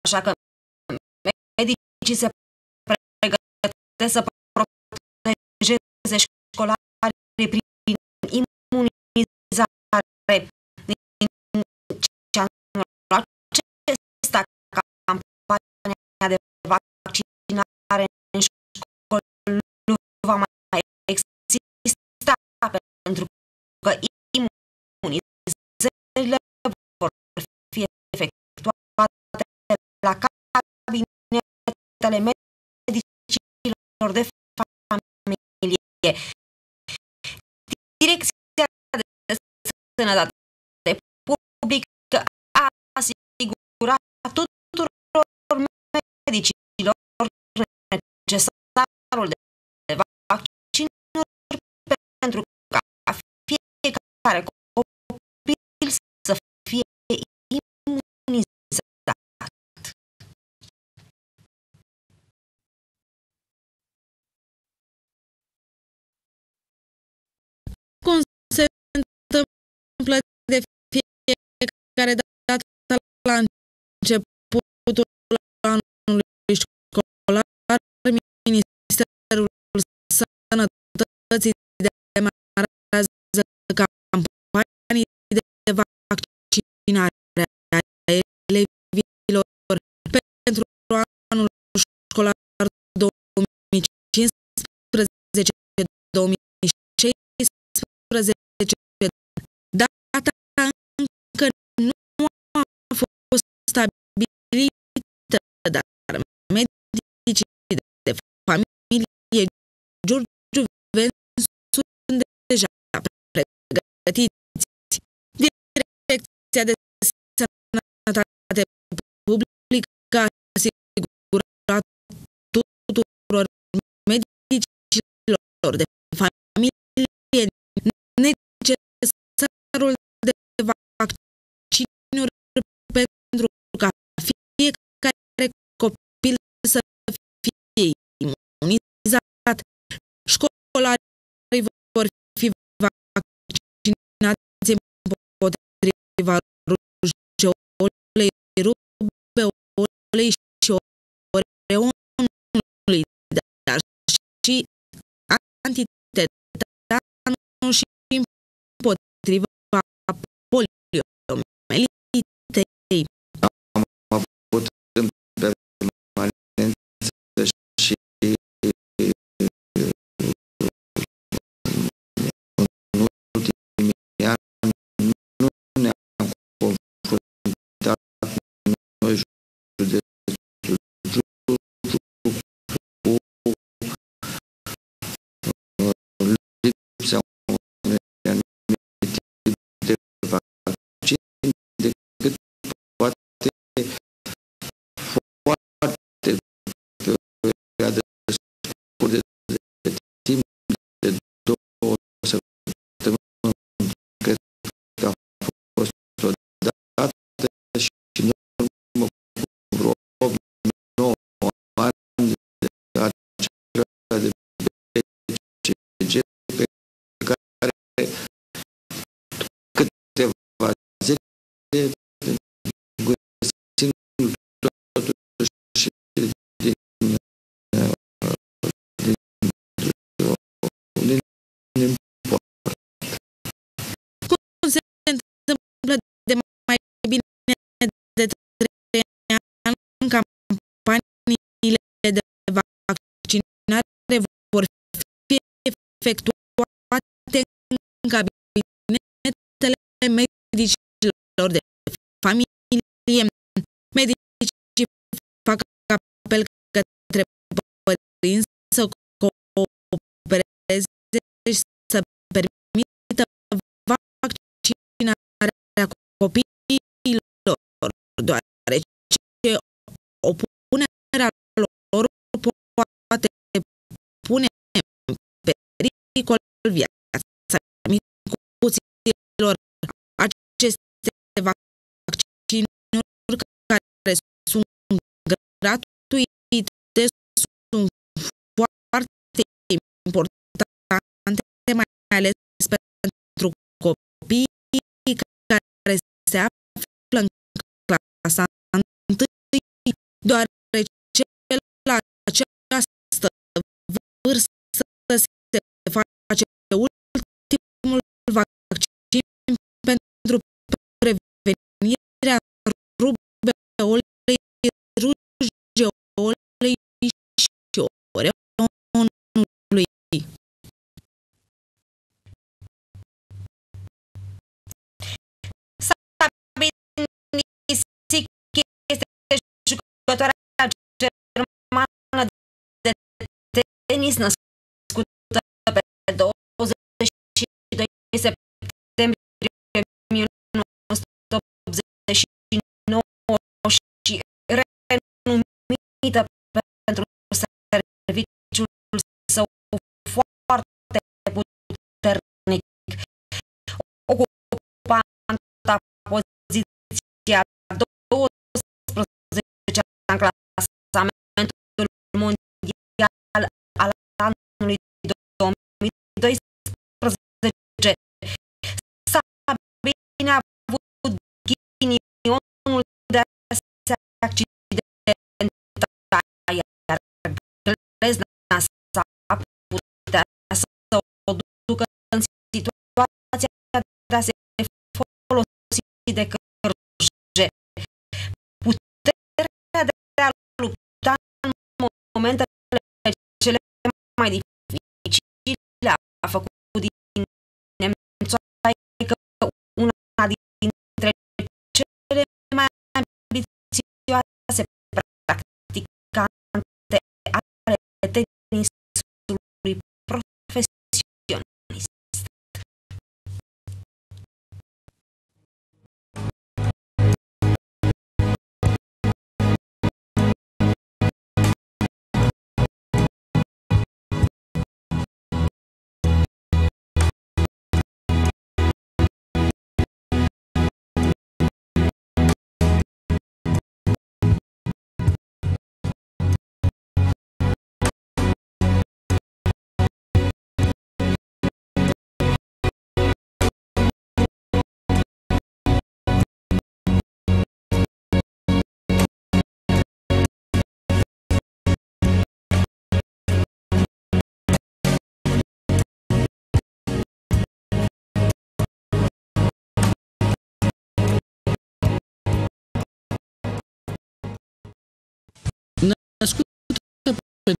Speaker 1: așa că medicii se pregătesc să protejeze școlarii prin imunizare. Nici anul acesta campania de vaccinare în școli nu va mai exista, pentru că imunizările vor fi efectuate la cabinetele medicilor de familie. Direcția de Sănătate Publică a asigurat tuturor medicilor necesarul de vaccinuri pentru ca fiecare copil să fie imunizat.
Speaker 5: Cum se întâmplă de fiecare dată la începutul anului școlar, Ministerul Sănătății demarează campanii de vaccinare a elevilor pentru anul școlar 2015-2016. Data încă nu a fost stabilită, dar medicii de familie Giurgiu sunt deja pregătiți. Direcția de Sănătate Publică a asigurat tuturor medicilor de familie necesarul de vaccinuri pentru ca fiecare copil să fie imunizat. Școlarii vor fi vaccinați împotriva rujeolei, rubeolei și oreonului, dar și antitetanul și împotriva poliomelitei.
Speaker 8: Am avut în permanență și în ultimii ani nu ne-am confruntat noi, județul Giurgiu, cu lipsa unui anumit tip de vaccin, decât poate foarte pe o perioadă scurtă de timp, de 2 săptămâni, cred că a fost odată, și în urmă cu vreo 8-9 ani de la acela de BCG, pe care câteva zile găsim totuși din import.
Speaker 5: Cum se întâmplă de mai bine de 3 ani, campaniile de vaccinare vor fi efectuate în cabinetele medicilor de familie. Medicii fac apel către părinți să coopereze și să permită vaccinarea copiilor, deoarece opunerea lor poate pune în pericol viața micuților. Aceste vaccinuri, care sunt gratuite, sunt foarte importante, mai ales pentru copiii care se află în clasa 1
Speaker 1: deoarece la această vârstă se face ultimul vaccin pentru prevenirea rubeolei, rujeolei și oreonului. Este jucătoarea germană de tenis născută pe 22 septembrie 1989 și renumită pentru serviciul său foarte puternic, ocupând poziția 12 în clasamentul mondial al anului 2012. Sabine a avut ghinionul de a se accidenta, iar glezna sa putea să o ducă în situația de a se folosi de căruje. Puterea de a lupta în momentele cele mai dificile a făcut din nemțoaică una dintre cele mai ambițioase practicante ale tenisului profesionist.
Speaker 7: Născută pe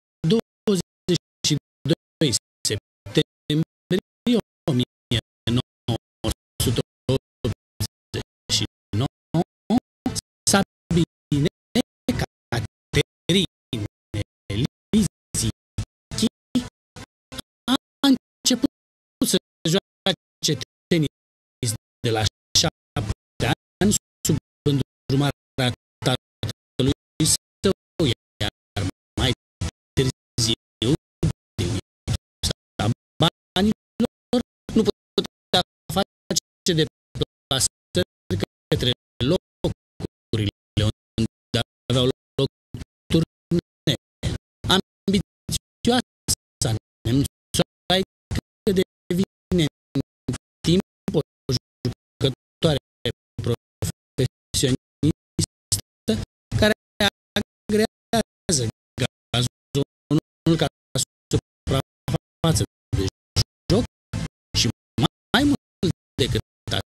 Speaker 7: 22 septembrie 1989, Sabine Caterine Lisicki a început să joace tenis de la 7 ani sub îndrumarea tatălui său, iar mai târziu, din lipsa banilor, nu putea face deplasări către locurile unde aveau loc turnee. Ambițioasa nemțoaică devine în timp o jucătoare profesionistă care agrează gazonul ca suprafață de joc și mai mult decât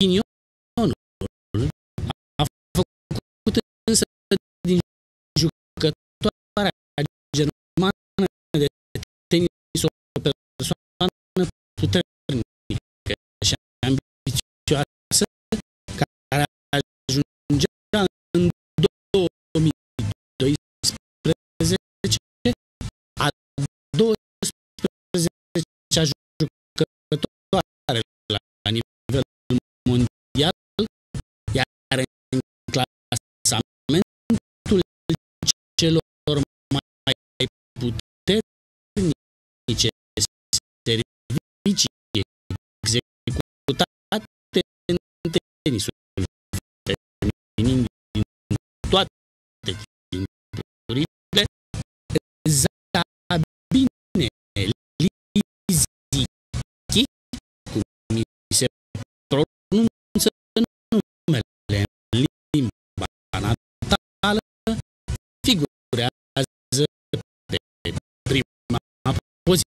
Speaker 7: ghinionul a făcut însă din jucătoarea germană de tenis o persoană puternică și ambițioasă, care ajungea în 2012 a 12-a jucătoare la nivel mondial, iar în clasamentul celor mai puternice servicii executate în tenisul feminin din toate timpurile, Sabine Lisicki, cum se pronunță numele în limba natală, figurează pe prima poziție.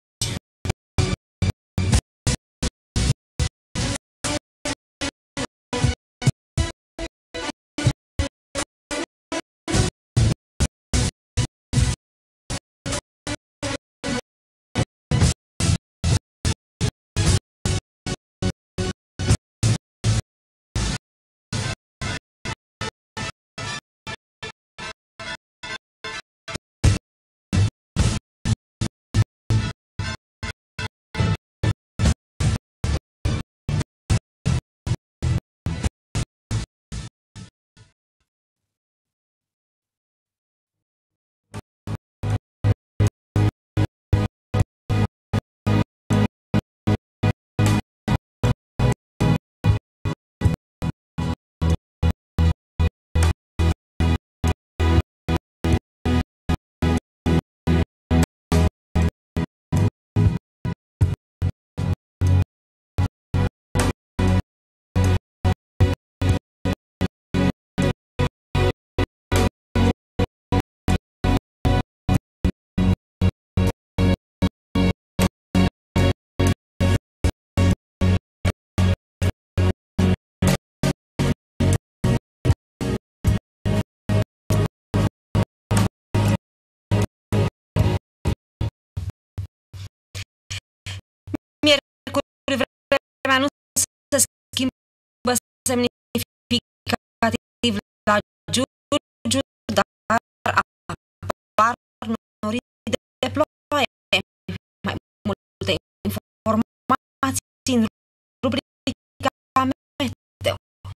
Speaker 1: Vremea nu se schimbă semnificativ la Giurgiu, dar apar nori de ploaie. Mai multe informații în rubrica Meteo.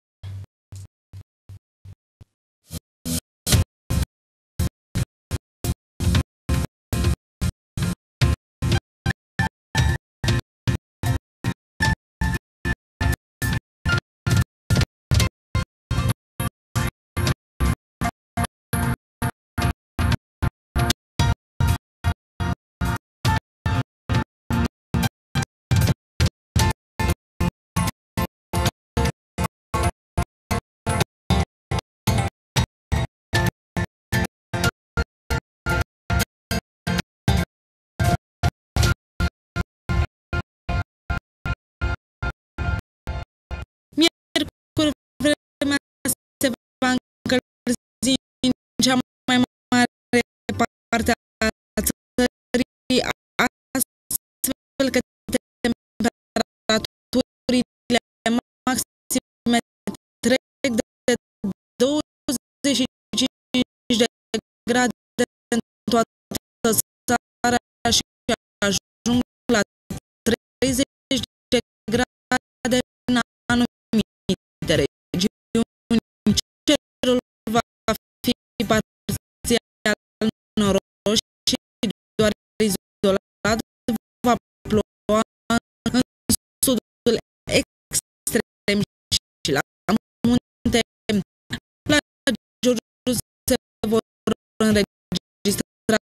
Speaker 1: Vremea se va încălzi în cea mai mare parte a țării, astfel că temperaturile maxime trec de 25 de grade în toată țara și ajung la 30 de grade în anumite regiuni. Cerul va fi parțial noros și doar izolat va ploua în sudul extrem și la munte. La Giurgiu se vor înregistra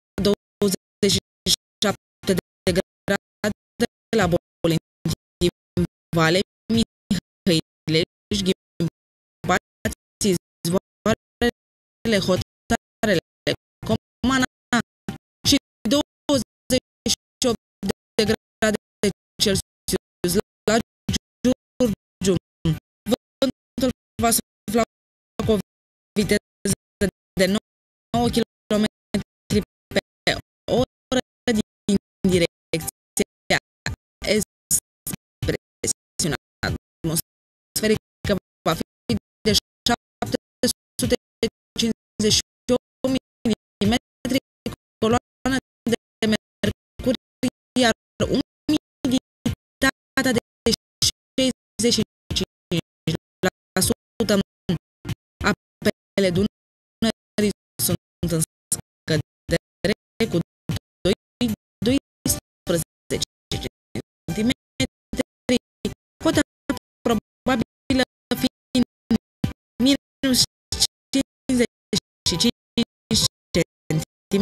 Speaker 1: 27 de grade, la Bolinti, Vale, Mihăilești, Ghimbați, Zvoarele, Hotarele, Comana și 28 de grade Celsius la Giurgiu.
Speaker 5: viteză de 9 km pe oră din direcția est presiunea atmosferică va fi de 758 mm, coloana de mercur, iar umiditatea de 65%. Apele Dunării sunt în scădere cu 12 cm, cota probabilă fiind minus 55 cm.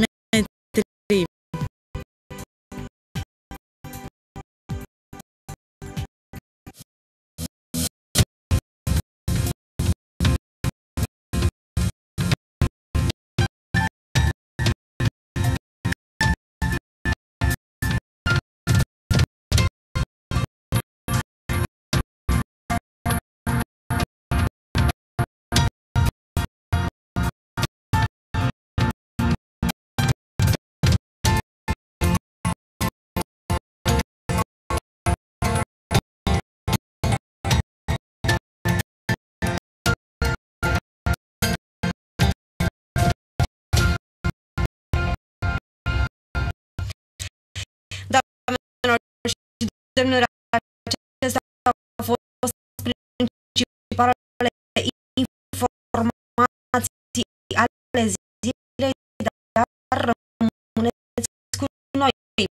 Speaker 5: Domnilor, acestea au fost principalele informații ale zilei, dar rămâneți cu noi.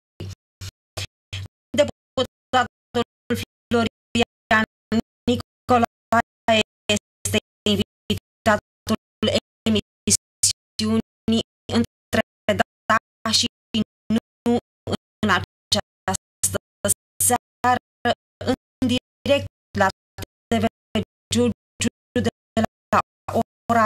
Speaker 5: Deputatul Florian Nicolae este invitatul emisiunii Între da și nu în această seară, în direct la TV Giurgiu de la ora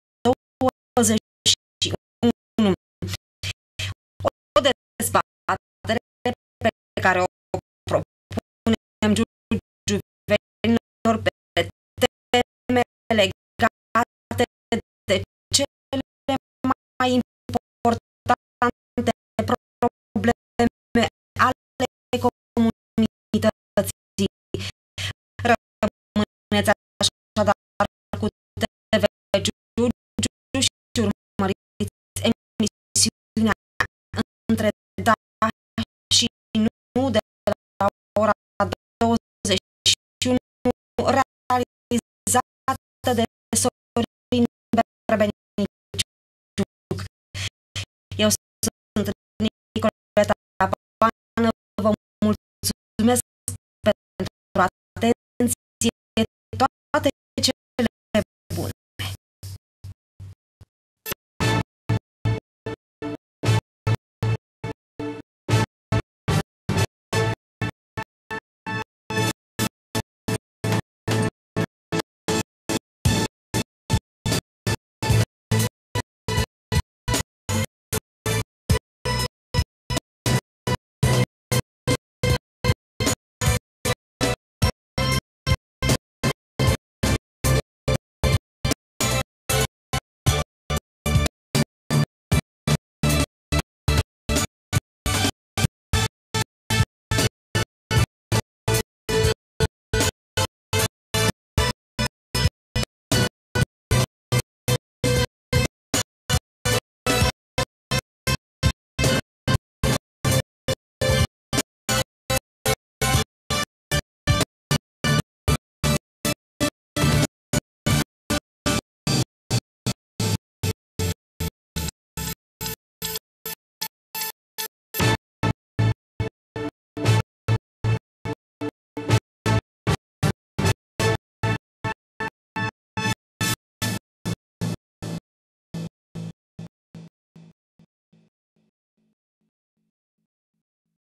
Speaker 5: 21. O dezbatere pe care o propunem giurgiuvenilor pe teme legate de cele mai importante probleme ale comunității. Rămâneți așadar cu TV Giurgiu și urmăriți emisiunea Între da și nu de la ora 21, realizată de